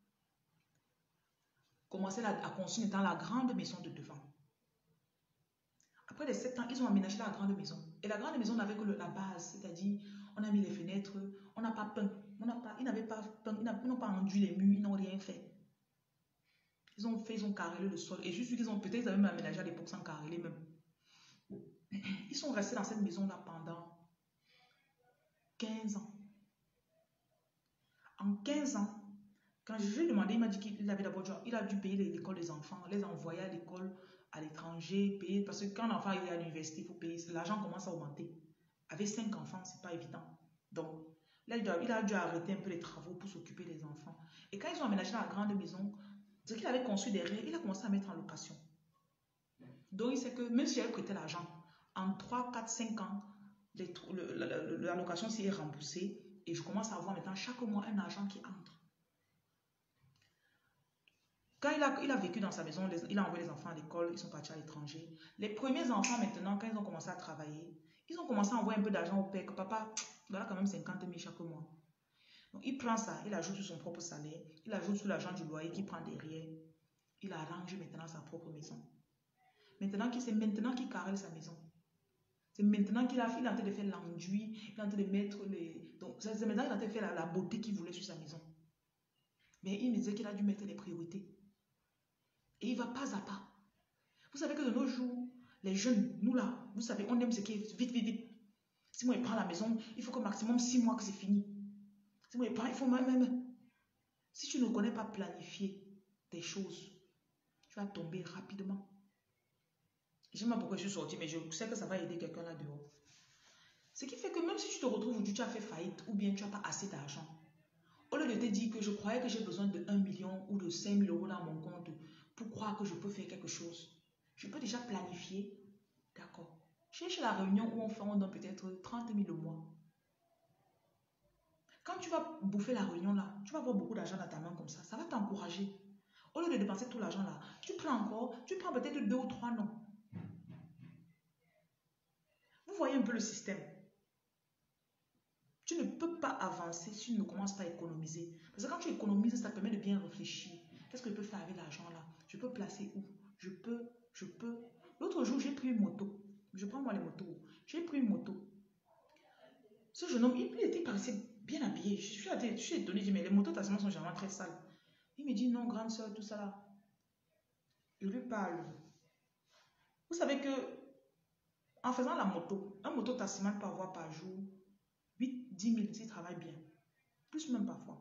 commencé à construire dans la grande maison de devant. Après les sept ans, ils ont aménagé la grande maison. Et la grande maison n'avait que le, la base, c'est-à-dire on a mis les fenêtres, on n'a pas peint, on n'a pas, ils n'avaient pas peint, ils n'ont pas enduit les murs, ils n'ont rien fait. Ils ont fait, ils ont carrelé le sol. Et juste qu'ils ont peut-être même aménagé à l'époque sans carreler même. Ils sont restés dans cette maison-là pendant quinze ans. En quinze ans, quand je lui ai demandé, il m'a dit qu'il avait d'abord il a dû payer l'école des enfants, les envoyer à l'école à l'étranger, payer, parce que quand l'enfant est à l'université, il faut payer, l'argent commence à augmenter. Avec cinq enfants, c'est pas évident. Donc, là, il a dû arrêter un peu les travaux pour s'occuper des enfants. Et quand ils ont aménagé la grande maison, ce qu'il avait construit derrière, il a commencé à mettre en location. Donc, il sait que même si j'avais prêté l'argent, en trois, quatre, cinq ans, les, le, la, la, la location s'y est remboursée et je commence à avoir maintenant chaque mois un argent qui entre. Quand il a, il a vécu dans sa maison, les, il a envoyé les enfants à l'école, ils sont partis à l'étranger. Les premiers enfants maintenant, quand ils ont commencé à travailler, ils ont commencé à envoyer un peu d'argent au père, que papa, il a quand même cinquante mille chaque mois. Donc il prend ça, il ajoute sur son propre salaire, il ajoute sur l'argent du loyer qu'il prend derrière, il arrange maintenant sa propre maison. Maintenant, c'est maintenant qu'il carrelle sa maison. C'est maintenant qu'il a, il est en train de faire l'enduit, il est en train de mettre les... Donc c'est maintenant qu'il est en train de faire la, la beauté qu'il voulait sur sa maison. Mais il me disait qu'il a dû mettre les priorités. Et il va pas à pas. Vous savez que de nos jours, les jeunes, nous là, vous savez, on aime ce qui est vite, vite, vite. Si moi, il prend la maison, il faut que maximum six mois que c'est fini. Si moi, il prend, il faut même, même. Si tu ne connais pas planifier des choses, tu vas tomber rapidement. Je ne sais pas pourquoi je suis sortie, mais je sais que ça va aider quelqu'un là dehors. Ce qui fait que même si tu te retrouves aujourd'hui, tu as fait faillite ou bien tu n'as pas assez d'argent, au lieu de te dire que je croyais que j'ai besoin de un million ou de cinq mille euros dans mon compte pour croire que je peux faire quelque chose, je peux déjà planifier. D'accord. Cherche la réunion où on fait, on donne peut-être trente mille le mois. Quand tu vas bouffer la réunion là, tu vas avoir beaucoup d'argent dans ta main comme ça. Ça va t'encourager. Au lieu de dépenser tout l'argent là, tu prends encore, tu prends peut-être deux ou trois noms. Vous voyez un peu le système. Tu ne peux pas avancer si tu ne commences pas à économiser. Parce que quand tu économises, ça te permet de bien réfléchir. Qu'est-ce que je peux faire avec l'argent là? Je peux placer où? Je peux, je peux. L'autre jour, j'ai pris une moto. Je prends moi les motos. J'ai pris une moto. Ce jeune homme, il, il paraissait bien habillé. Je suis, je suis étonnée. Je dis, mais les motos, tassement, sont généralement très sales. Il me dit, non, grande soeur, tout ça là. Je lui parle. Vous savez que, en faisant la moto, un moto tassement peut avoir par jour huit, dix mille s'il travaille bien. Plus même parfois.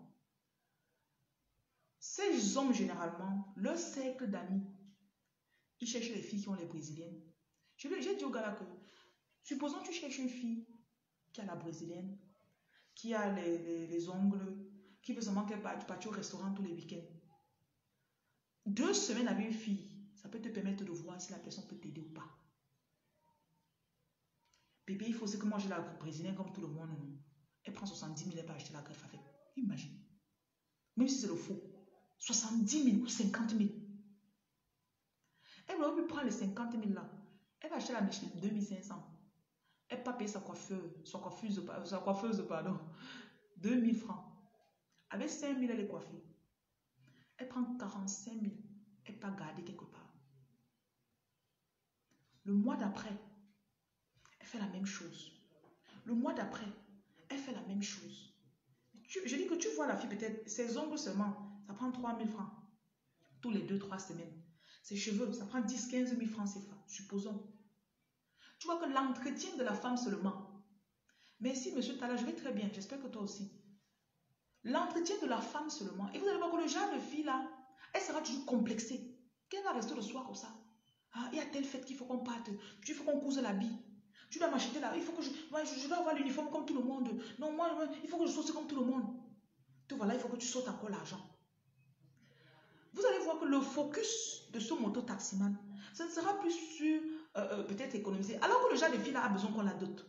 Ces hommes, généralement, leur cercle d'amis, ils cherchent les filles qui ont les brésiliennes. J'ai dit au gars là que, supposons que tu cherches une fille qui a la brésilienne, qui a les, les, les ongles, qui veut seulement qu'elle parte au restaurant tous les week-ends. Deux semaines avec une fille, ça peut te permettre de voir si la personne peut t'aider ou pas. Bébé, il faut aussi que moi, je la brésilienne comme tout le monde. Non? Elle prend soixante-dix mille, elle va acheter la greffe avec. Imagine. Même si c'est le faux. soixante-dix mille ou cinquante mille. Elle va lui prendre les cinquante mille là. Elle va acheter la Michelin deux mille cinq cents. Elle va payer sa coiffeuse, sa coiffeuse, sa coiffeuse, pardon. deux mille francs. Avec cinq mille, elle est coiffée. Elle prend quarante-cinq mille. Elle va garder quelque part. Le mois d'après, elle fait la même chose. Le mois d'après, elle fait la même chose. Tu, je dis que tu vois la fille peut-être, ses ongles seulement, ça prend trois mille francs. Tous les deux trois semaines. Ses cheveux, ça prend dix quinze mille francs C F A, supposons. Tu vois que l'entretien de la femme seulement. Merci, monsieur Tala, je vais très bien. J'espère que toi aussi. L'entretien de la femme seulement. Et vous allez voir que le genre de fille là, elle sera toujours complexée. Qu'elle va rester le soir comme ça. Ah, il y a telle fête qu'il faut qu'on parte. Il faut qu'on couse l'habit. Tu dois m'acheter là. Il faut que je, ouais, je, je dois avoir l'uniforme comme tout le monde. Non, moi, il faut que je saute comme tout le monde. Tout voilà, il faut que tu sautes encore l'argent. Vous allez voir que le focus de ce moto-taximan, ce ne sera plus sur euh, euh, peut-être économiser. Alors que le genre de fille là a besoin qu'on la dote.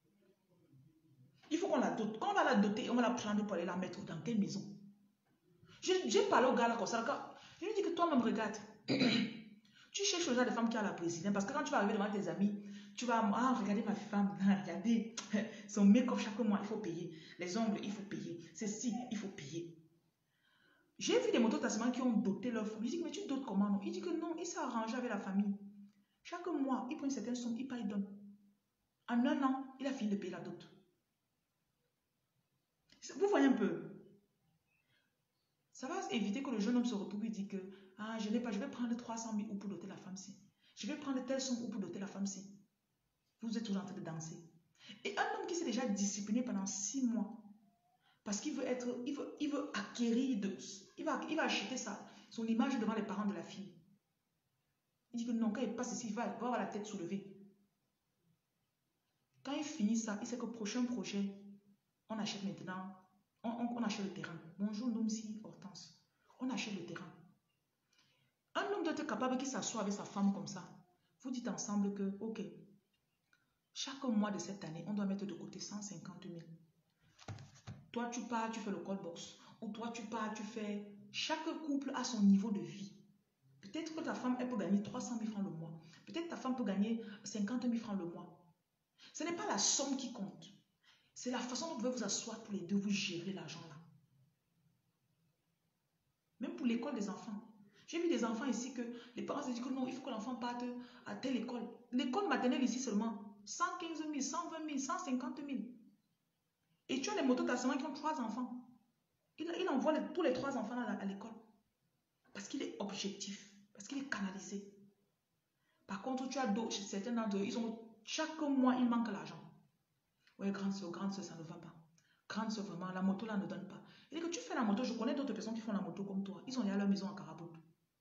Il faut qu'on la dote. Quand on va la doter, on va la prendre pour aller la mettre dans quelle maison? J'ai parlé au gars là comme ça. Je lui dis que toi-même, regarde. Tu cherches le genre de femme qui a la présidente. Parce que quand tu vas arriver devant tes amis, tu vas, ah, regardez ma femme, regardez son make-up chaque mois, il faut payer. Les ongles, il faut payer. Ceci, il faut payer. J'ai vu des motos-tassements qui ont doté leur femme. Je dis, mais tu dotes comment non? Il dit que non, il s'est arrangé avec la famille. Chaque mois, il prend une certaine somme, il paye, donne. En un an, il a fini de payer la dot. Vous voyez un peu? Ça va éviter que le jeune homme se retrouve et dit que ah, je n'ai pas, je vais prendre trois cent mille pour doter la femme-ci. Je vais prendre telle somme pour doter la femme-ci. Vous êtes toujours en train de danser. Et un homme qui s'est déjà discipliné pendant six mois, parce qu'il veut être, il veut, il veut acquérir, de, il, va, il va acheter ça, son image devant les parents de la fille. Il dit que non, quand il passe ici, il va, il va avoir la tête soulevée. Quand il finit ça, il sait que le prochain projet, on achète maintenant, on, on, on achète le terrain. Bonjour, Nomsi Hortense. On achète le terrain. Un homme doit être capable qu'il s'assoie avec sa femme comme ça. Vous dites ensemble que, ok, chaque mois de cette année, on doit mettre de côté cent cinquante mille. Toi, tu pars, tu fais le call box. Ou toi, tu pars, tu fais... Chaque couple a son niveau de vie. Peut-être que ta femme, elle peut gagner trois cent mille francs le mois. Peut-être que ta femme peut gagner cinquante mille francs le mois. Ce n'est pas la somme qui compte. C'est la façon dont vous pouvez vous asseoir tous les deux, vous gérer l'argent là. Même pour l'école des enfants. J'ai vu des enfants ici que les parents se disent que non, il faut que l'enfant parte à telle école. L'école maternelle ici seulement, cent quinze mille, cent vingt mille, cent cinquante mille. Et tu as des motos-tassements qui ont trois enfants. Il, il envoie les, tous les trois enfants à, à l'école. Parce qu'il est objectif. Parce qu'il est canalisé. Par contre, tu as d'autres, certains d'entre eux, ils ont, chaque mois, il manque l'argent. Ouais, grande soeur, grande soeur, ça ne va pas. Grande soeur, vraiment, la moto là ne donne pas. Il dit que tu fais la moto, je connais d'autres personnes qui font la moto comme toi. Ils ont à leur maison à Carabout.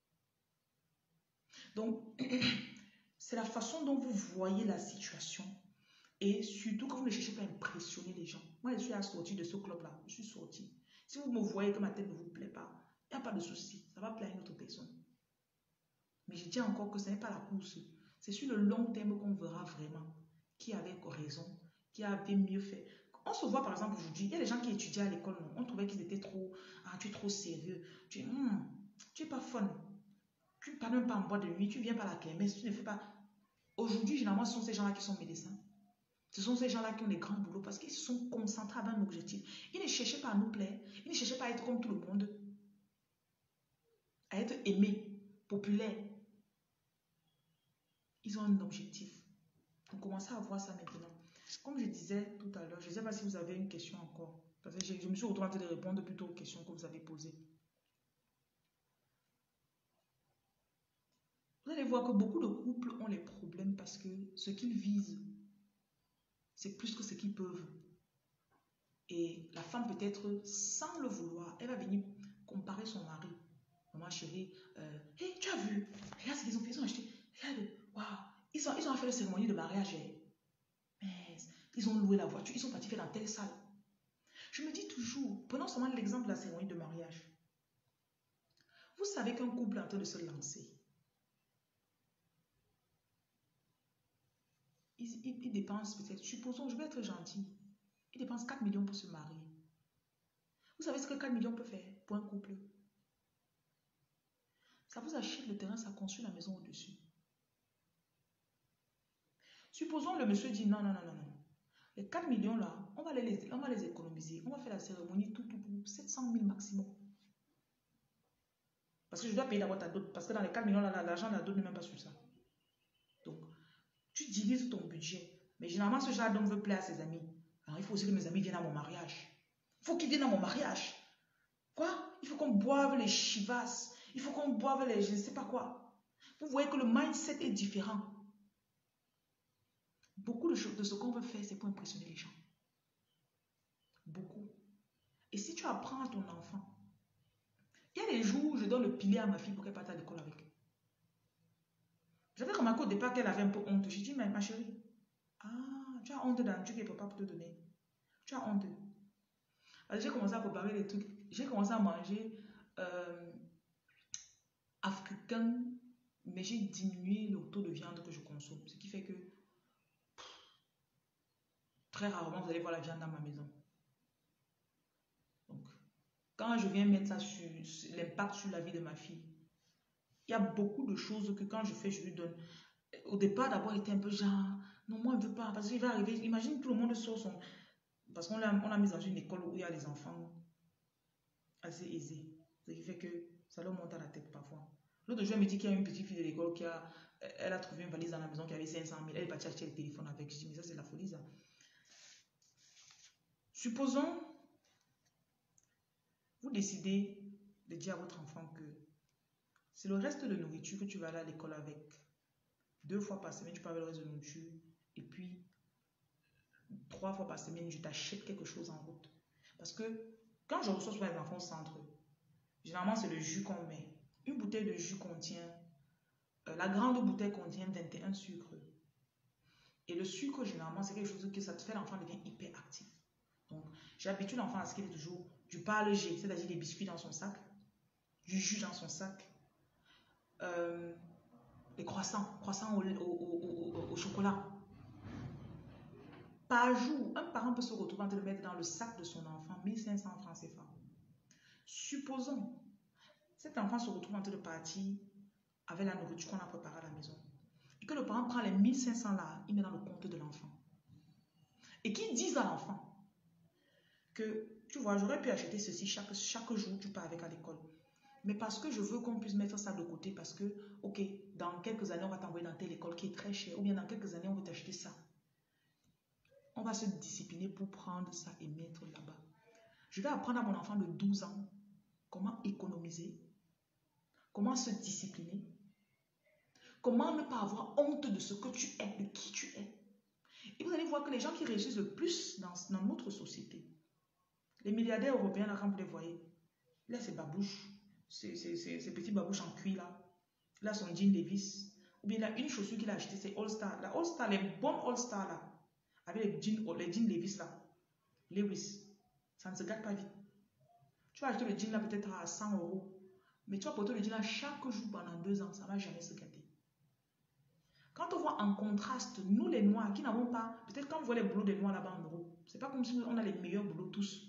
Donc, c'est la façon dont vous voyez la situation. Et surtout que vous ne cherchez pas à impressionner les gens. Moi, je suis à sortir de ce club-là. Je suis sortie. Si vous me voyez que ma tête ne vous plaît pas, il n'y a pas de souci. Ça va plaire à une autre personne. Mais je dis encore que ce n'est pas la course. C'est sur le long terme qu'on verra vraiment qui avait raison, qui avait mieux fait. On se voit par exemple aujourd'hui, il y a des gens qui étudiaient à l'école, on trouvait qu'ils étaient trop, ah, tu es trop sérieux, tu n'es hmm, tu es pas fun. Tu ne parles même pas en boîte de nuit, tu viens pas à la kermesse, tu ne fais pas. Aujourd'hui, généralement, ce sont ces gens-là qui sont médecins. Ce sont ces gens-là qui ont des grands boulots parce qu'ils se sont concentrés avec un objectif. Ils ne cherchaient pas à nous plaire, ils ne cherchaient pas à être comme tout le monde, à être aimés, populaires. Ils ont un objectif. Vous commencez à voir ça maintenant. Comme je disais tout à l'heure, je ne sais pas si vous avez une question encore. Parce que je, je me suis retrouvée en train de répondre plutôt aux questions que vous avez posées. Vous allez voir que beaucoup de couples ont les problèmes parce que ce qu'ils visent, c'est plus que ce qu'ils peuvent. Et la femme peut-être, sans le vouloir, elle va venir comparer son mari. Maman chérie, euh, hey, tu as vu? Regarde ce qu'ils ont fait, ils ont acheté. Regarde, waouh, ils ont, ils ont fait la cérémonie de mariage. Mais ils ont loué la voiture, ils sont partis faire dans telle salle. Je me dis toujours, prenons seulement l'exemple de la cérémonie de mariage. Vous savez qu'un couple est en train de se lancer. Il, il, il dépense peut-être, supposons, je vais être gentil, il dépense quatre millions pour se marier. Vous savez ce que quatre millions peut faire pour un couple? Ça vous achète le terrain, ça construit la maison au-dessus. Supposons le monsieur dit non, non, non, non, non. Les quatre millions là, on va les, on va les économiser. On va faire la cérémonie, tout, tout, tout, sept cent mille maximum. Parce que je dois payer d'abord ta dot. Parce que dans les quatre millions là, l'argent de la dot n'est même pas sur ça. Donc, tu divises ton budget. Mais généralement, ce genre d'homme veut plaire à ses amis. Alors, il faut aussi que mes amis viennent à mon mariage. Il faut qu'ils viennent à mon mariage. Quoi? Il faut qu'on boive les chivas. Il faut qu'on boive les je ne sais pas quoi. Vous voyez que le mindset est différent. Beaucoup de choses, de ce qu'on veut faire, c'est pour impressionner les gens. Beaucoup. Et si tu apprends à ton enfant, il y a des jours où je donne le pilier à ma fille pour qu'elle parte à l'école avec. J'avais remarqué au départ qu'elle avait un peu honte. J'ai dit, mais ma chérie, ah, tu as honte d'un truc que papa peut te donner. Tu as honte. Alors j'ai commencé à préparer des trucs. J'ai commencé à manger euh, africain, mais j'ai diminué le taux de viande que je consomme. Ce qui fait que très rarement, vous allez voir la viande dans ma maison. Donc, quand je viens mettre ça sur, sur l'impact sur la vie de ma fille, il y a beaucoup de choses que quand je fais, je lui donne. Au départ, d'abord, il était un peu genre, non, moi, je ne veux pas, parce qu'il va arriver, imagine tout le monde sort son... Parce qu'on l'a, on l'a mis dans une école où il y a des enfants assez aisés. Ce qui fait que ça leur monte à la tête parfois. L'autre jour, elle me dit qu'il y a une petite fille de l'école qui a, elle a trouvé une valise dans la maison qui avait cinq cent mille. Elle est partie acheter le téléphone avec. Je dis, mais ça, c'est la folie, ça. Supposons, vous décidez de dire à votre enfant que c'est le reste de nourriture que tu vas aller à l'école avec. Deux fois par semaine, tu peux avoir le reste de nourriture. Et puis, trois fois par semaine, je t'achète quelque chose en route. Parce que quand je reçois souvent les enfants au centre, généralement, c'est le jus qu'on met. Une bouteille de jus contient, euh, la grande bouteille contient vingt et un sucres. Et le sucre, généralement, c'est quelque chose que ça te fait, l'enfant devient hyper actif. Donc, j'habitue l'enfant à ce qu'il ait toujours du parle-G, c'est-à-dire des biscuits dans son sac, du jus dans son sac, euh, des croissants, croissants au, au, au, au, au chocolat. Par jour, un parent peut se retrouver en train de mettre dans le sac de son enfant mille cinq cents francs C F A. Supposons, cet enfant se retrouve en train de partir avec la nourriture qu'on a préparée à la maison. Et que le parent prend les mille cinq cents là, il met dans le compte de l'enfant. Et qu'il dise à l'enfant que, tu vois, j'aurais pu acheter ceci chaque, chaque jour, tu pars avec à l'école. Mais parce que je veux qu'on puisse mettre ça de côté, parce que, ok, dans quelques années, on va t'envoyer dans telle école qui est très chère, ou bien dans quelques années, on va t'acheter ça. On va se discipliner pour prendre ça et mettre là-bas. Je vais apprendre à mon enfant de douze ans comment économiser, comment se discipliner, comment ne pas avoir honte de ce que tu es, de qui tu es. Et vous allez voir que les gens qui réussissent le plus dans, dans notre société, les milliardaires européens, là, quand vous les voyez, là, c'est babouche, ces petits babouches en cuir, là, là, son jean Levi's, ou bien là, une chaussure qu'il a achetée, c'est All Star. La All Star, les bons All Star, là, avec les jeans, les jeans Levi's, là, Lewis, ça ne se gâte pas vite. Tu vas acheter le jean, là, peut-être à cent euros, mais tu vas porter le jean, là, chaque jour pendant deux ans, ça ne va jamais se gâter. Quand on voit en contraste, nous les Noirs qui n'avons pas, peut-être quand on voit les boulots des Noirs là-bas en Europe, c'est pas comme si on a les meilleurs boulots tous.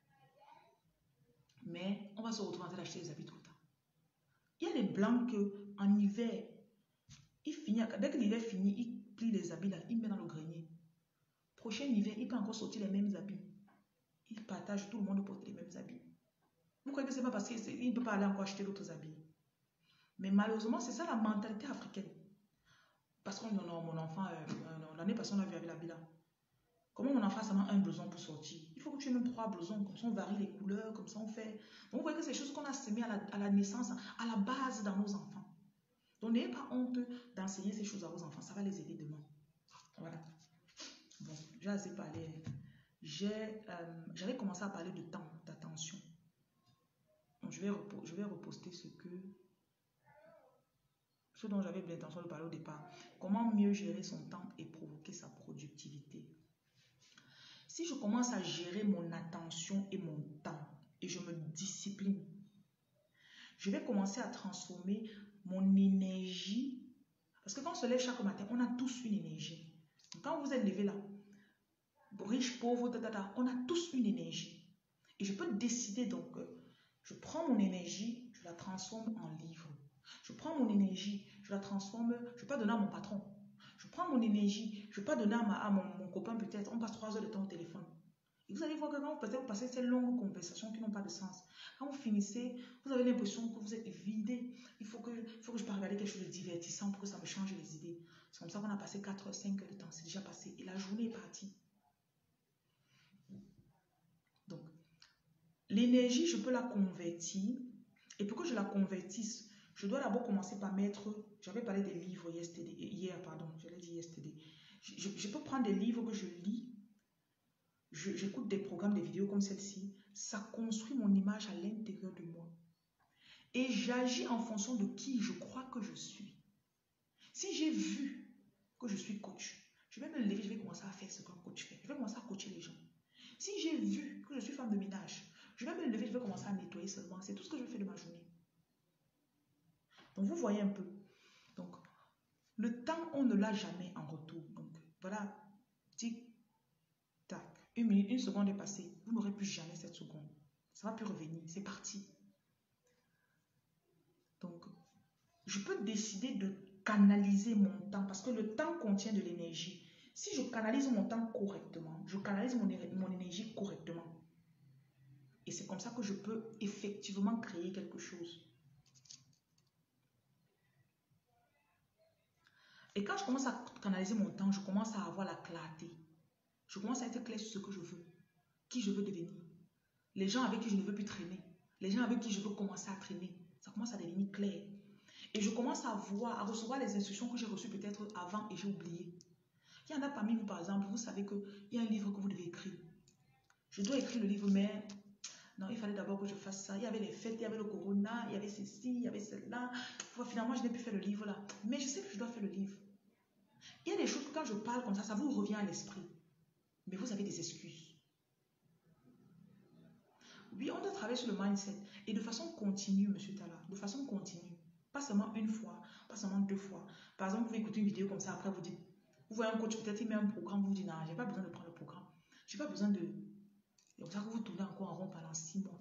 Mais on va se retrouver en train d'acheter des habits tout le temps. Il y a des blancs que en hiver, il finit, dès que l'hiver finit, il plie les habits là, il met dans le grenier. Prochain hiver, il peut encore sortir les mêmes habits. Il partage, tout le monde porte les mêmes habits. Vous croyez que c'est pas parce qu'il ne peut pas aller encore acheter d'autres habits? Mais malheureusement, c'est ça la mentalité africaine. Parce que non, mon enfant, euh, l'année passée, on a vu avec l'habit là. Comment mon enfant a seulement un blouson pour sortir? Il faut que tu aies même trois blousons, comme ça on varie les couleurs, comme ça on fait. Donc vous voyez que c'est des choses qu'on a semées à la, à la naissance, à la base dans nos enfants. Donc n'ayez pas honte d'enseigner ces choses à vos enfants, ça va les aider demain. Voilà. Bon, j'ai assez parlé. J'avais euh, commencé à parler de temps, d'attention. Donc je vais, je vais reposter ce que... ce dont j'avais l'intention de parler au départ. Comment mieux gérer son temps et provoquer sa productivité. Si je commence à gérer mon attention et mon temps et je me discipline, je vais commencer à transformer mon énergie. Parce que quand on se lève chaque matin, on a tous une énergie. Donc quand vous êtes levé là, riche, pauvre, tata, on a tous une énergie. Et je peux décider donc, euh, je prends mon énergie, je la transforme en livre. Je prends mon énergie, je la transforme, je ne vais pas donner à mon patron. Je prends mon énergie, je ne vais pas donner à, ma, à mon, mon copain peut-être, on passe trois heures de temps au téléphone. Et vous allez voir que quand vous, vous passez ces longues conversations qui n'ont pas de sens, quand vous finissez, vous avez l'impression que vous êtes vidé. Il faut que, il faut que je peux regarder quelque chose de divertissant pour que ça me change les idées. C'est comme ça qu'on a passé quatre heures, cinq heures de temps, c'est déjà passé. Et la journée est partie. Donc, l'énergie, je peux la convertir. Et pour que je la convertisse, je dois d'abord commencer par mettre... J'avais parlé des livres yesterday, hier, pardon, je l'ai dit yesterday. Je, je, je peux prendre des livres que je lis. J'écoute des programmes, des vidéos comme celle-ci. Ça construit mon image à l'intérieur de moi. Et j'agis en fonction de qui je crois que je suis. Si j'ai vu que je suis coach, je vais me lever, je vais commencer à faire ce qu'un coach fait. Je vais commencer à coacher les gens. Si j'ai vu que je suis femme de ménage, je vais me lever, je vais commencer à nettoyer seulement. C'est tout ce que je fais de ma journée. Donc, vous voyez un peu. Donc, le temps, on ne l'a jamais en retour. Donc, voilà. Tic, tac. Une minute, une seconde est passée. Vous n'aurez plus jamais cette seconde. Ça ne va plus revenir. C'est parti. Donc, je peux décider de canaliser mon temps parce que le temps contient de l'énergie. Si je canalise mon temps correctement, je canalise mon, mon énergie correctement. Et c'est comme ça que je peux effectivement créer quelque chose. Et quand je commence à canaliser mon temps, je commence à avoir la clarté. Je commence à être clair sur ce que je veux, qui je veux devenir, les gens avec qui je ne veux plus traîner, les gens avec qui je veux commencer à traîner. Ça commence à devenir clair. Et je commence à voir, à recevoir les instructions que j'ai reçues peut-être avant et j'ai oublié. Il y en a parmi vous, par exemple, vous savez qu'il y a un livre que vous devez écrire. Je dois écrire le livre, mais non, il fallait d'abord que je fasse ça. Il y avait les fêtes, il y avait le corona, il y avait ceci, il y avait cela. Finalement, je n'ai plus fait le livre là. Mais je sais que je dois faire le livre. Il y a des choses que quand je parle comme ça, ça vous revient à l'esprit. Mais vous avez des excuses. Oui, on doit travailler sur le mindset. Et de façon continue, monsieur Tala. De façon continue. Pas seulement une fois, pas seulement deux fois. Par exemple, vous pouvez écouter une vidéo comme ça, après vous dites, vous voyez un coach, peut-être il met un programme, vous dites, non, je n'ai pas besoin de prendre le programme. Je n'ai pas besoin de... C'est comme ça que vous tournez encore en rond pendant six mois.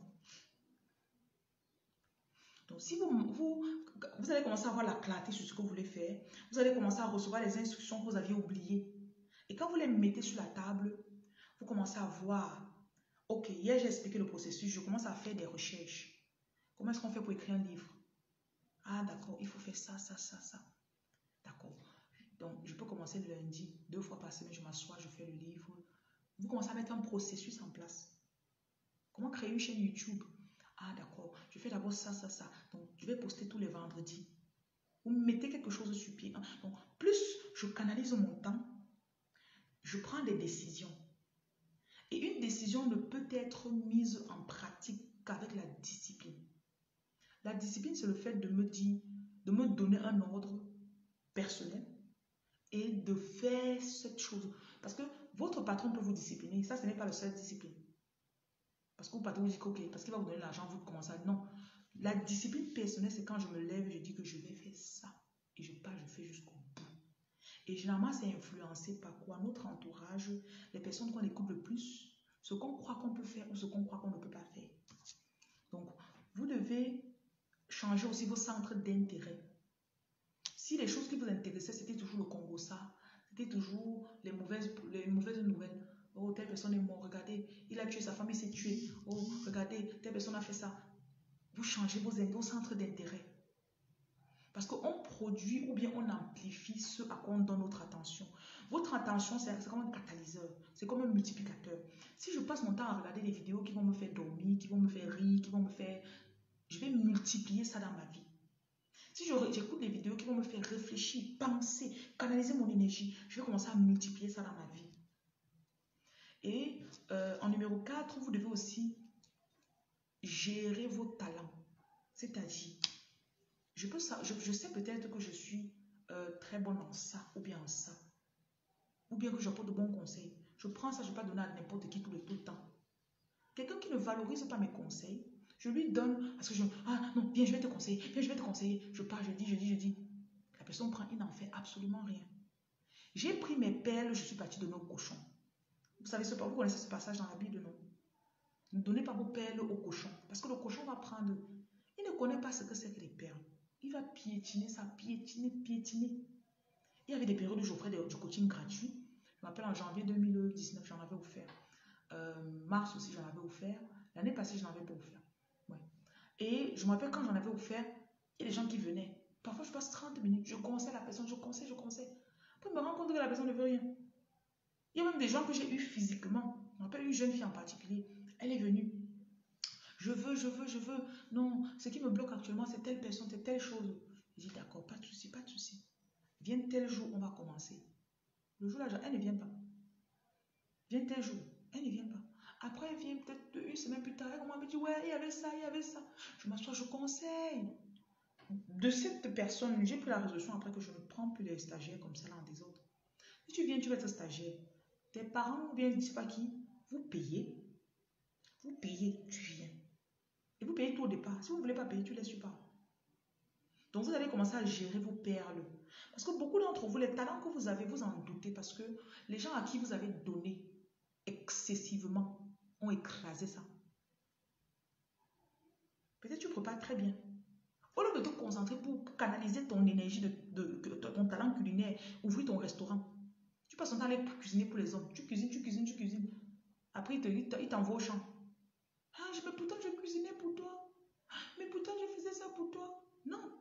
Donc, si vous, vous, vous allez commencer à avoir la clarté sur ce que vous voulez faire, vous allez commencer à recevoir les instructions que vous aviez oubliées. Et quand vous les mettez sur la table, vous commencez à voir, ok, hier j'ai expliqué le processus, je commence à faire des recherches. Comment est-ce qu'on fait pour écrire un livre? Ah d'accord, il faut faire ça, ça, ça, ça. D'accord. Donc, je peux commencer le lundi, deux fois par semaine, je m'assois, je fais le livre. Vous commencez à mettre un processus en place. Comment créer une chaîne YouTube? Ah d'accord, je fais d'abord ça, ça, ça. Donc, je vais poster tous les vendredis. Vous mettez quelque chose sur pied. Donc, plus je canalise mon temps, je prends des décisions. Et une décision ne peut être mise en pratique qu'avec la discipline. La discipline, c'est le fait de me dire, de me donner un ordre personnel et de faire cette chose. Parce que votre patron peut vous discipliner. Ça, ce n'est pas le seul discipline. Parce que votre patron vous dit, ok, parce qu'il va vous donner l'argent, vous commencez à... Non. La discipline personnelle, c'est quand je me lève et je dis que je vais faire ça. Et je pars, je fais jusqu'au bout. Et généralement, c'est influencé par quoi? Notre entourage, les personnes qu'on écoute le plus, ce qu'on croit qu'on peut faire ou ce qu'on croit qu'on ne peut pas faire. Donc, vous devez changer aussi vos centres d'intérêt. Si les choses qui vous intéressaient, c'était toujours le Congo, ça, c'était toujours les mauvaises, les mauvaises nouvelles. Oh, telle personne est morte, regardez, il a tué sa femme, il s'est tué. Oh, regardez, telle personne a fait ça. Vous changez vos, vos centres d'intérêt. Parce qu'on produit ou bien on amplifie ce à quoi on donne notre attention. Votre attention, c'est comme un catalyseur, c'est comme un multiplicateur. Si je passe mon temps à regarder des vidéos qui vont me faire dormir, qui vont me faire rire, qui vont me faire... Je vais multiplier ça dans ma vie. Si j'écoute des vidéos qui vont me faire réfléchir, penser, canaliser mon énergie, je vais commencer à multiplier ça dans ma vie. Et euh, en numéro quatre, vous devez aussi gérer vos talents. C'est-à-dire, je, peux, je, je sais peut-être que je suis euh, très bonne en ça ou bien en ça. Ou bien que j'apporte de bons conseils. Je prends ça, je ne vais pas donner à n'importe qui tout le, tout le temps. Quelqu'un qui ne valorise pas mes conseils, Je lui donne, parce que je, ah non, viens, je vais te conseiller, viens, je vais te conseiller. Je pars, je dis, je dis, je dis. La personne prend, il n'en fait absolument rien. J'ai pris mes perles, je suis partie de nos cochons. Vous savez, ce, vous connaissez ce passage dans la Bible, non? Ne donnez pas vos perles au cochon. Parce que le cochon va prendre, il ne connaît pas ce que c'est que les perles. Il va piétiner ça, piétiner, piétiner. Il y avait des périodes où j'offrais du coaching gratuit. Je m'appelle en janvier deux mille dix-neuf, j'en avais offert. Euh, mars aussi, j'en avais offert. L'année passée, je n'en avais pas offert. Ouais. Et je me rappelle quand j'en avais offert, il y a des gens qui venaient. Parfois, je passe trente minutes, je conseille la personne, je conseille, je conseille. Après, je me rends compte que la personne ne veut rien. Il y a même des gens que j'ai eu physiquement. Je me rappelle une jeune fille en particulier. Elle est venue. Je veux, je veux, je veux. Non, ce qui me bloque actuellement, c'est telle personne, c'est telle chose. Je dis d'accord, pas de souci, pas de souci. Viens tel jour, on va commencer. Le jour là, elle ne vient pas. Viens tel jour, elle ne vient pas. Après, elle vient peut-être une semaine plus tard. Elle me dit, ouais, il y avait ça, il y avait ça. Je m'assois, je conseille. De cette personne, j'ai pris la résolution après que je ne prends plus les stagiaires comme ça là en désordre. Si tu viens, tu vas être stagiaire. Tes parents ou bien je ne sais pas qui, vous payez. Vous payez, tu viens. Et vous payez tout au départ. Si vous ne voulez pas payer, tu ne laisses pas. Donc vous allez commencer à gérer vos perles. Parce que beaucoup d'entre vous, les talents que vous avez, vous en doutez parce que les gens à qui vous avez donné excessivement ont écrasé ça. Peut-être tu prépares très bien. Au lieu de te concentrer pour canaliser ton énergie, de, de, de, de ton talent culinaire, ouvrir ton restaurant. Tu passes ton temps à aller cuisiner pour les hommes. Tu cuisines, tu cuisines, tu cuisines. Après, il t'envoie au champ. Ah, mais pourtant, je cuisinais pour toi. Mais pourtant, je faisais ça pour toi. Non.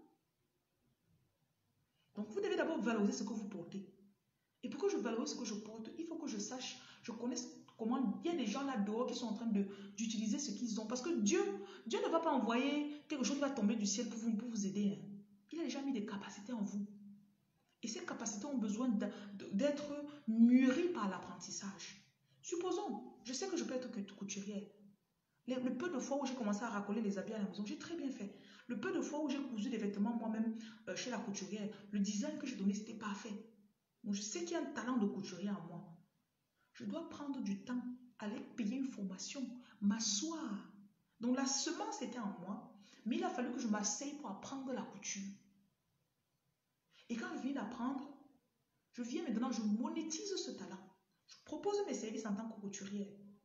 Donc, vous devez d'abord valoriser ce que vous portez. Et pour que je valorise ce que je porte, il faut que je sache, je connaisse comment il y a des gens là-dehors qui sont en train d'utiliser ce qu'ils ont. Parce que Dieu, Dieu ne va pas envoyer quelque chose qui va tomber du ciel pour vous, pour vous aider. Hein. Il a déjà mis des capacités en vous. Et ces capacités ont besoin d'être mûries par l'apprentissage. Supposons, je sais que je peux être couturière. Le, le peu de fois où j'ai commencé à racoler les habits à la maison, j'ai très bien fait. Le peu de fois où j'ai cousu des vêtements moi-même euh, chez la couturière, le design que j'ai donné, c'était parfait. Donc, je sais qu'il y a un talent de couturier en moi. Je dois prendre du temps, aller payer une formation, m'asseoir. Donc, la semence était en moi, mais il a fallu que je m'asseye pour apprendre la couture. Et quand je viens d'apprendre, je viens maintenant, je monétise ce talent. Je propose mes services en tant que couturière.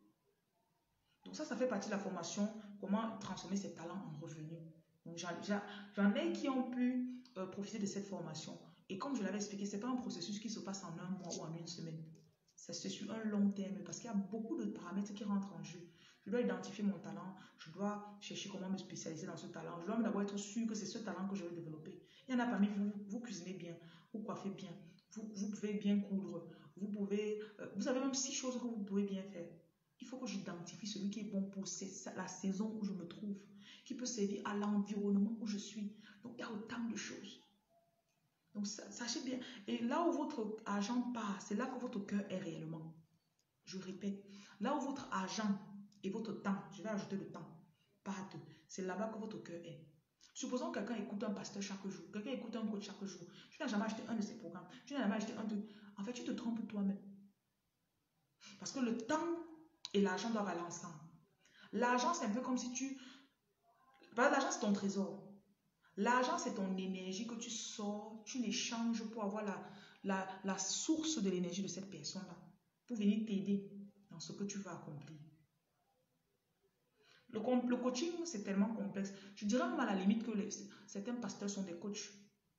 Donc ça, ça fait partie de la formation, comment transformer ses talents en revenus. Donc j'en ai qui ont pu euh, profiter de cette formation. Et comme je l'avais expliqué, ce n'est pas un processus qui se passe en un mois ou en une semaine. Ça se sur un long terme parce qu'il y a beaucoup de paramètres qui rentrent en jeu. Je dois identifier mon talent, je dois chercher comment me spécialiser dans ce talent. Je dois d'abord être sûr que c'est ce talent que je vais développer. Il y en a parmi vous, vous cuisinez bien, vous coiffez bien, vous, vous pouvez bien coudre, vous pouvez, euh, vous avez même six choses que vous pouvez bien faire. Il faut que j'identifie celui qui est bon pour la saison où je me trouve, qui peut servir à l'environnement où je suis. Donc, il y a autant de choses. Donc, sachez bien. Et là où votre argent part, c'est là que votre cœur est réellement. Je répète, là où votre argent et votre temps, je vais ajouter le temps, partent, c'est là-bas que votre cœur est. Supposons que quelqu'un écoute un pasteur chaque jour, quelqu'un écoute un coach chaque jour. Tu n'as jamais acheté un de ses programmes, tu n'as jamais acheté un de... En fait, tu te trompes toi-même. Parce que le temps et l'argent doivent aller ensemble. L'argent, c'est un peu comme si tu... L'argent, c'est ton trésor. L'argent, c'est ton énergie que tu sors, tu l'échanges pour avoir la, la, la source de l'énergie de cette personne-là, pour venir t'aider dans ce que tu veux accomplir. Le, le coaching, c'est tellement complexe. Je dirais même à la limite que les, certains pasteurs sont des coachs.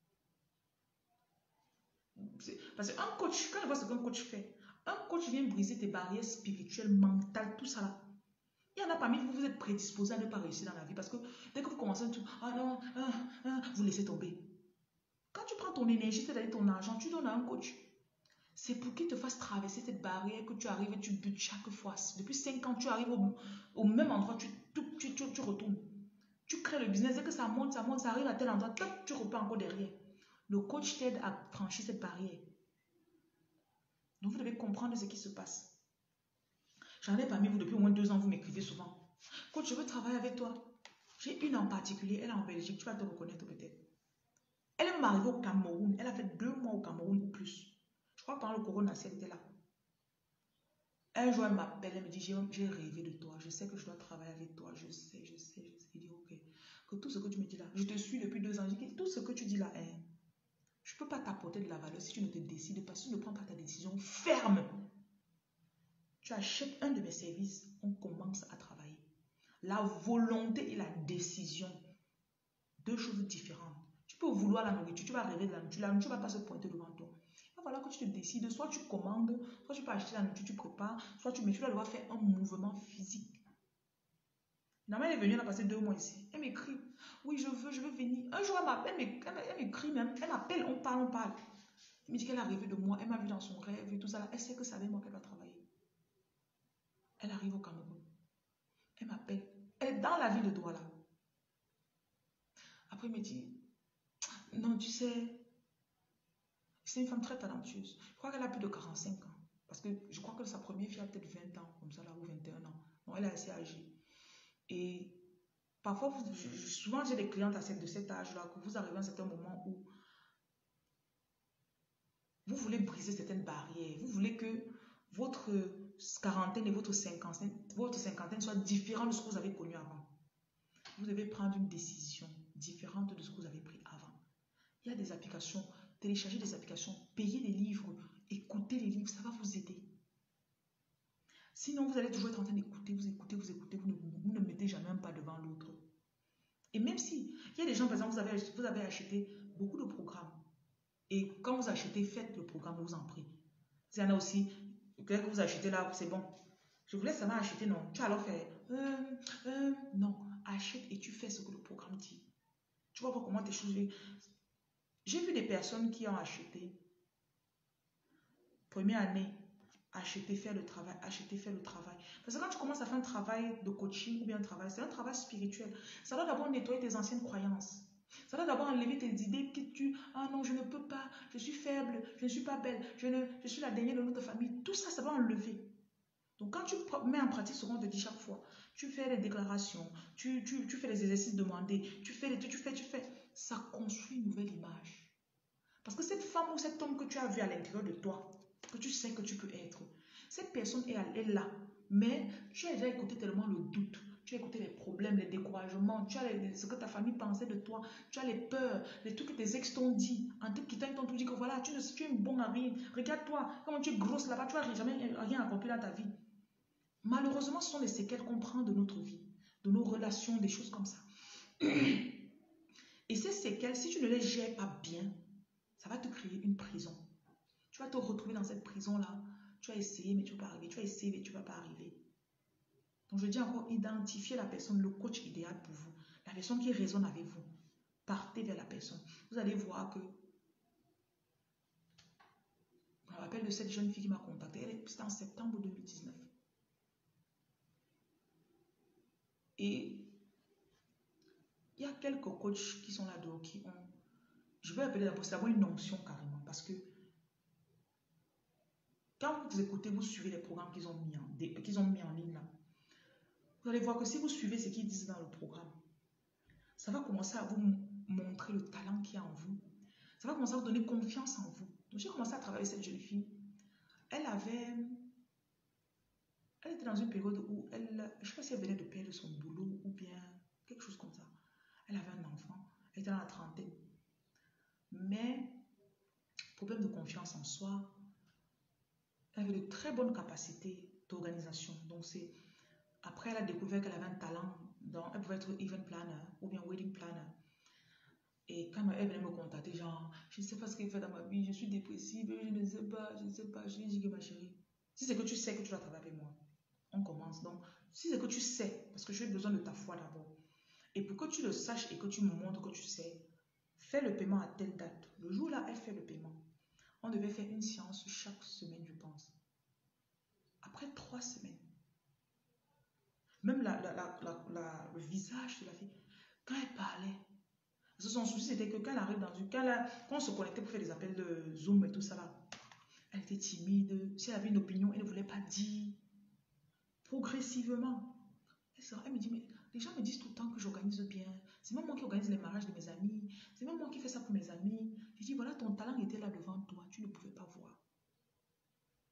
Parce qu'un coach, quand je vois ce qu'un coach fait, un coach vient briser tes barrières spirituelles, mentales, tout ça là. Il y en a parmi vous, vous êtes prédisposés à ne pas réussir dans la vie parce que dès que vous commencez à tout, ah non, ah, ah, vous laissez tomber. Quand tu prends ton énergie, c'est-à-dire ton argent, tu donnes à un coach. C'est pour qu'il te fasse traverser cette barrière que tu arrives et tu butes chaque fois. Depuis cinq ans, tu arrives au, au même endroit, tu, tu, tu, tu retournes. Tu crées le business, dès que ça monte, ça monte, ça arrive à tel endroit, top, tu repars encore derrière. Le coach t'aide à franchir cette barrière. Donc vous devez comprendre ce qui se passe. J'en ai parmi vous depuis au moins deux ans, vous m'écrivez souvent. Coach, je veux travailler avec toi. J'ai une en particulier, elle est en Belgique, tu vas te reconnaître peut-être. Elle est arrivée au Cameroun, elle a fait deux mois au Cameroun ou plus. Je crois que pendant le corona, elle était là. Un jour, elle m'appelle, elle me dit, j'ai rêvé de toi, je sais que je dois travailler avec toi, je sais, je sais, je sais. Je dis, ok, que tout ce que tu me dis là, je te suis depuis deux ans, je dis, tout ce que tu dis là, hein, je ne peux pas t'apporter de la valeur si tu ne te décides pas, si tu ne prends pas ta décision ferme. Tu achètes un de mes services, on commence à travailler. La volonté et la décision, deux choses différentes. Tu peux vouloir la nourriture, tu vas rêver de la nourriture, la nourriture ne va pas se pointer devant toi. Il va falloir que tu te décides, soit tu commandes, soit tu peux acheter la nourriture, tu prépares, soit tu, mais tu vas devoir faire un mouvement physique. La mère est venue, elle a passé deux mois ici. Elle m'écrit, oui, je veux, je veux venir. Un jour, elle m'appelle, elle m'écrit même, elle m'appelle, on parle, on parle. Elle me dit qu'elle a rêvé de moi, elle m'a vu dans son rêve et tout ça. Là. Elle sait que c'est avec moi qu'elle va travailler. Elle arrive au Cameroun. Elle m'appelle. Elle est dans la ville de Douala. Après, elle me dit, non, tu sais, c'est une femme très talentueuse. Je crois qu'elle a plus de quarante-cinq ans. Parce que je crois que sa première fille a peut-être vingt ans, comme ça, là, ou vingt et un ans. Donc, elle est assez âgée. Et parfois, vous, je, souvent, j'ai des clientes à cette, de cet âge-là, que vous arrivez à un certain moment où vous voulez briser certaines barrières. Vous voulez que votre quarantaine et votre cinquantaine, votre cinquantaine soient différentes de ce que vous avez connu avant. Vous devez prendre une décision différente de ce que vous avez pris avant. Il y a des applications, télécharger des applications, payer des livres, écouter les livres, ça va vous aider. Sinon, vous allez toujours être en train d'écouter, vous écoutez, vous écoutez, vous ne, vous ne mettez jamais un pas devant l'autre. Et même si, il y a des gens, par exemple, vous avez, vous avez acheté beaucoup de programmes. Et quand vous achetez, faites le programme, vous en prie. Il y en a aussi, que vous achetez là, c'est bon. Je vous laisse seulement acheter, non. Tu vas alors faire, euh, euh, non, achète et tu fais ce que le programme dit. Tu vas voir comment tes choses. J'ai vu des personnes qui ont acheté, première année, acheter, faire le travail, acheter, faire le travail. Parce que quand tu commences à faire un travail de coaching ou bien un travail, c'est un travail spirituel. Ça doit d'abord nettoyer tes anciennes croyances. Ça doit d'abord enlever tes idées que tu, ah non, je ne peux pas, je suis faible, je ne suis pas belle, je, ne, je suis la dernière de notre famille. Tout ça, ça va enlever. Donc quand tu mets en pratique ce qu'on te dit chaque fois, tu fais les déclarations, tu, tu, tu fais les exercices demandés, tu fais, les, tu fais, tu fais, ça construit une nouvelle image. Parce que cette femme ou cet homme que tu as vu à l'intérieur de toi, que tu sais que tu peux être, cette personne est, est là, mais tu as déjà écouté tellement le doute, tu as écouté les problèmes, les découragements, tu as les, ce que ta famille pensait de toi, tu as les peurs, les trucs que tes ex t'ont dit, en te quittant, ils t'ont tout dit que voilà, tu, ne, tu es une bonne à rien, regarde-toi, comment tu es grosse là-bas, tu n'as jamais rien accompli dans ta vie. Malheureusement, ce sont les séquelles qu'on prend de notre vie, de nos relations, des choses comme ça. Et ces séquelles, si tu ne les gères pas bien, ça va te créer une prison. Tu vas te retrouver dans cette prison-là. Tu vas essayer, mais tu ne vas pas arriver. Tu vas essayer, mais tu ne vas pas arriver. Donc, je dis encore, identifiez la personne, le coach idéal pour vous. La personne qui résonne avec vous. Partez vers la personne. Vous allez voir que... Je me rappelle de cette jeune fille qui m'a contacté. C'était en septembre deux mille dix-neuf. Et il y a quelques coachs qui sont là-dedans, qui ont... Je vais appeler d'abord, c'est d'abord une onction carrément. Parce que quand vous écoutez, vous suivez les programmes qu'ils ont mis en, qu'ils ont mis en ligne là, vous allez voir que si vous suivez ce qu'ils disent dans le programme, ça va commencer à vous montrer le talent qu'il y a en vous. Ça va commencer à vous donner confiance en vous. Donc j'ai commencé à travailler avec cette jeune fille. Elle avait... Elle était dans une période où elle... Je ne sais pas si elle venait de perdre son boulot ou bien quelque chose comme ça. Elle avait un enfant. Elle était dans la trentaine. Mais, problème de confiance en soi, elle avait de très bonnes capacités d'organisation. Donc c'est... Après, elle a découvert qu'elle avait un talent. Donc, elle pouvait être event planner ou bien wedding planner. Et quand elle venait me contacter, genre, je ne sais pas ce qu'elle fait dans ma vie, je suis dépressive, je ne sais pas, je ne sais pas. Je lui ai dit que ma chérie, si c'est que tu sais que tu dois travailler avec moi, on commence. Donc, si c'est que tu sais, parce que j'ai besoin de ta foi d'abord, et pour que tu le saches et que tu me montres que tu sais, fais le paiement à telle date. Le jour là, elle fait le paiement. On devait faire une séance chaque semaine, je pense. Après trois semaines, même la, la, la, la, la, le visage de la fille, quand elle parlait, parce que son souci c'était que quand elle arrive dans une... Quand, elle, quand on se connectait pour faire des appels de Zoom et tout ça là, elle était timide. Si elle avait une opinion, elle ne voulait pas dire. Progressivement. Elle, elle me dit, mais les gens me disent tout le temps que j'organise bien. C'est même moi qui organise les mariages de mes amis. C'est même moi qui fais ça pour mes amis. Je dis, voilà, ton talent était là devant toi. Tu ne pouvais pas voir.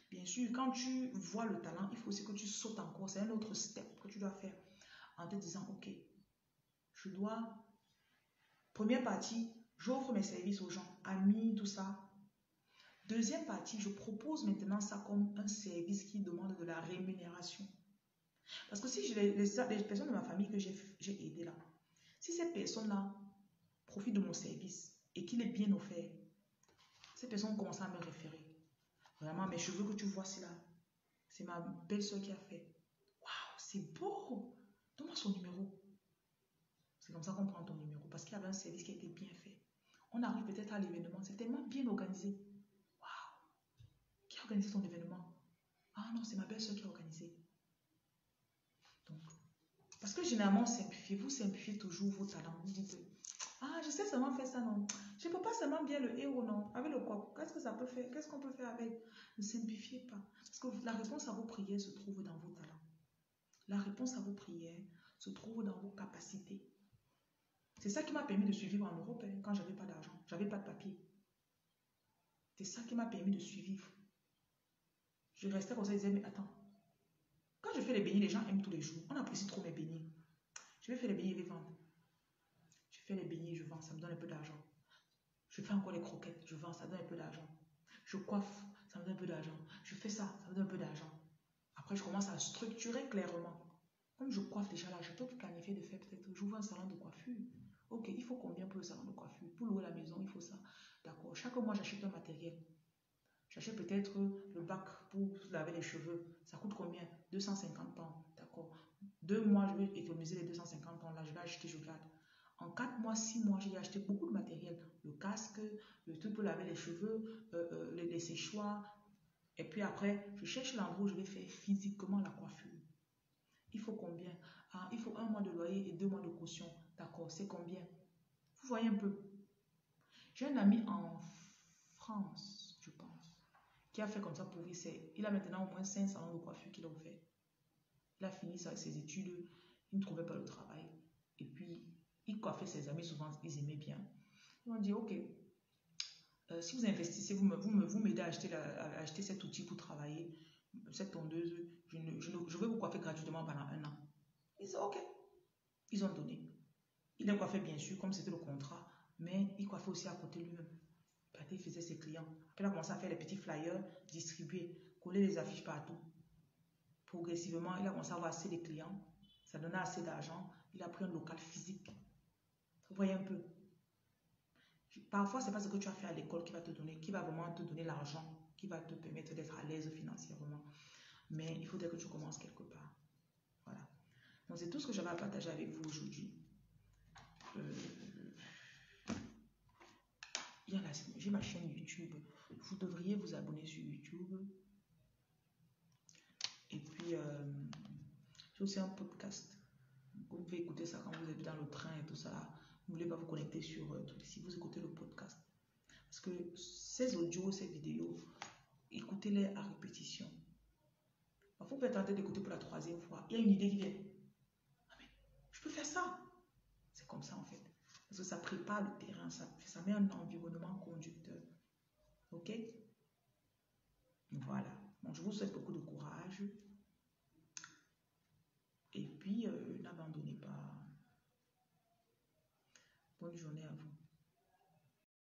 Bien sûr, quand tu vois le talent, il faut aussi que tu sautes encore. C'est un autre step que tu dois faire en te disant, ok, je dois... Première partie, j'offre mes services aux gens, amis, tout ça. Deuxième partie, je propose maintenant ça comme un service qui demande de la rémunération. Parce que si j'ai les, les, les personnes de ma famille que j'ai aidées là, si ces personnes-là profitent de mon service et qu'il est bien offert, ces personnes commencent à me référer. Vraiment, mes cheveux que tu vois, c'est là. C'est ma belle-soeur qui a fait. Waouh, c'est beau. Donne-moi son numéro. C'est comme ça qu'on prend ton numéro. Parce qu'il y avait un service qui a été bien fait. On arrive peut-être à l'événement. C'est tellement bien organisé. Waouh. Qui a organisé ton événement? Ah non, c'est ma belle-soeur qui a organisé. Donc, parce que généralement, simplifiez. Vous simplifiez toujours vos talents. Vous dites, ah, je sais seulement faire ça, non. Je ne peux pas seulement bien le héros, non. Avec le quoi? Qu'est-ce que ça peut faire? Qu'est-ce qu'on peut faire avec? Ne simplifiez pas. Parce que la réponse à vos prières se trouve dans vos talents. La réponse à vos prières se trouve dans vos capacités. C'est ça qui m'a permis de survivre en Europe hein, quand je n'avais pas d'argent. Je n'avais pas de papier. C'est ça qui m'a permis de survivre. Je restais comme ça, je disais, mais attends. Quand je fais les beignets, les gens aiment tous les jours. On apprécie trop mes beignets. Je vais faire les beignets et les vendre. Je fais les beignets, je vends, ça me donne un peu d'argent. Je fais encore les croquettes, je vends, ça donne un peu d'argent. Je coiffe, ça me donne un peu d'argent. Je fais ça, ça me donne un peu d'argent. Après, je commence à structurer clairement. Comme je coiffe déjà là, je peux planifier de faire peut-être, j'ouvre un salon de coiffure. Ok, il faut combien pour le salon de coiffure? Pour louer la maison, il faut ça. D'accord. Chaque mois, j'achète un matériel. J'achète peut-être le bac pour laver les cheveux. Ça coûte combien? deux cent cinquante pounds. D'accord. Deux mois, je vais économiser les deux cent cinquante pounds là. Je vais acheter, je garde. En quatre mois, six mois, j'ai acheté beaucoup de matériel. Le casque, le truc pour laver les cheveux, euh, euh, les, les séchoirs. Et puis après, je cherche l'endroit où je vais faire physiquement la coiffure. Il faut combien? Ah, il faut un mois de loyer et deux mois de caution. D'accord, c'est combien? Vous voyez un peu. J'ai un ami en France, je pense, qui a fait comme ça pour vivre. Il a maintenant au moins cinq salons de coiffure qu'il a ouvert. Il a fini ses études, il ne trouvait pas le travail. Et puis, il coiffait ses amis, souvent, ils aimaient bien. Ils m'ont dit, ok, euh, si vous investissez, vous m'aidez me, vous vous à, acheter la, à acheter cet outil pour travailler, cette tondeuse, je, ne, je, ne, je vais vous coiffer gratuitement pendant un an. Ils disent, ok. Ils ont donné. Il a coiffé, bien sûr, comme c'était le contrat, mais il coiffait aussi à côté lui-même. Il faisait ses clients. Après, il a commencé à faire les petits flyers, distribuer, coller les affiches partout. Progressivement, il a commencé à avoir assez de clients. Ça donnait assez d'argent. Il a pris un local physique. Vous voyez un peu. Parfois, ce n'est pas ce que tu as fait à l'école qui va te donner, qui va vraiment te donner l'argent, qui va te permettre d'être à l'aise financièrement. Mais il faudrait que tu commences quelque part. Voilà. Donc, c'est tout ce que j'avais à partager avec vous aujourd'hui. Euh, j'ai ma chaîne YouTube. Vous devriez vous abonner sur YouTube. Et puis, euh, j'ai aussi un podcast. Vous pouvez écouter ça quand vous êtes dans le train et tout ça. Vous ne voulez pas vous connecter sur euh, tout ici, vous écoutez le podcast. Parce que ces audios, ces vidéos, écoutez-les à répétition. Parfois, vous pouvez tenter d'écouter pour la troisième fois. Il y a une idée qui vient. Ah mais, je peux faire ça. C'est comme ça en fait. Parce que ça prépare le terrain, ça, ça met un environnement conducteur. Ok? Voilà. Donc, je vous souhaite beaucoup de courage. Et puis, euh, n'abandonnez pas. Bonne journée à vous.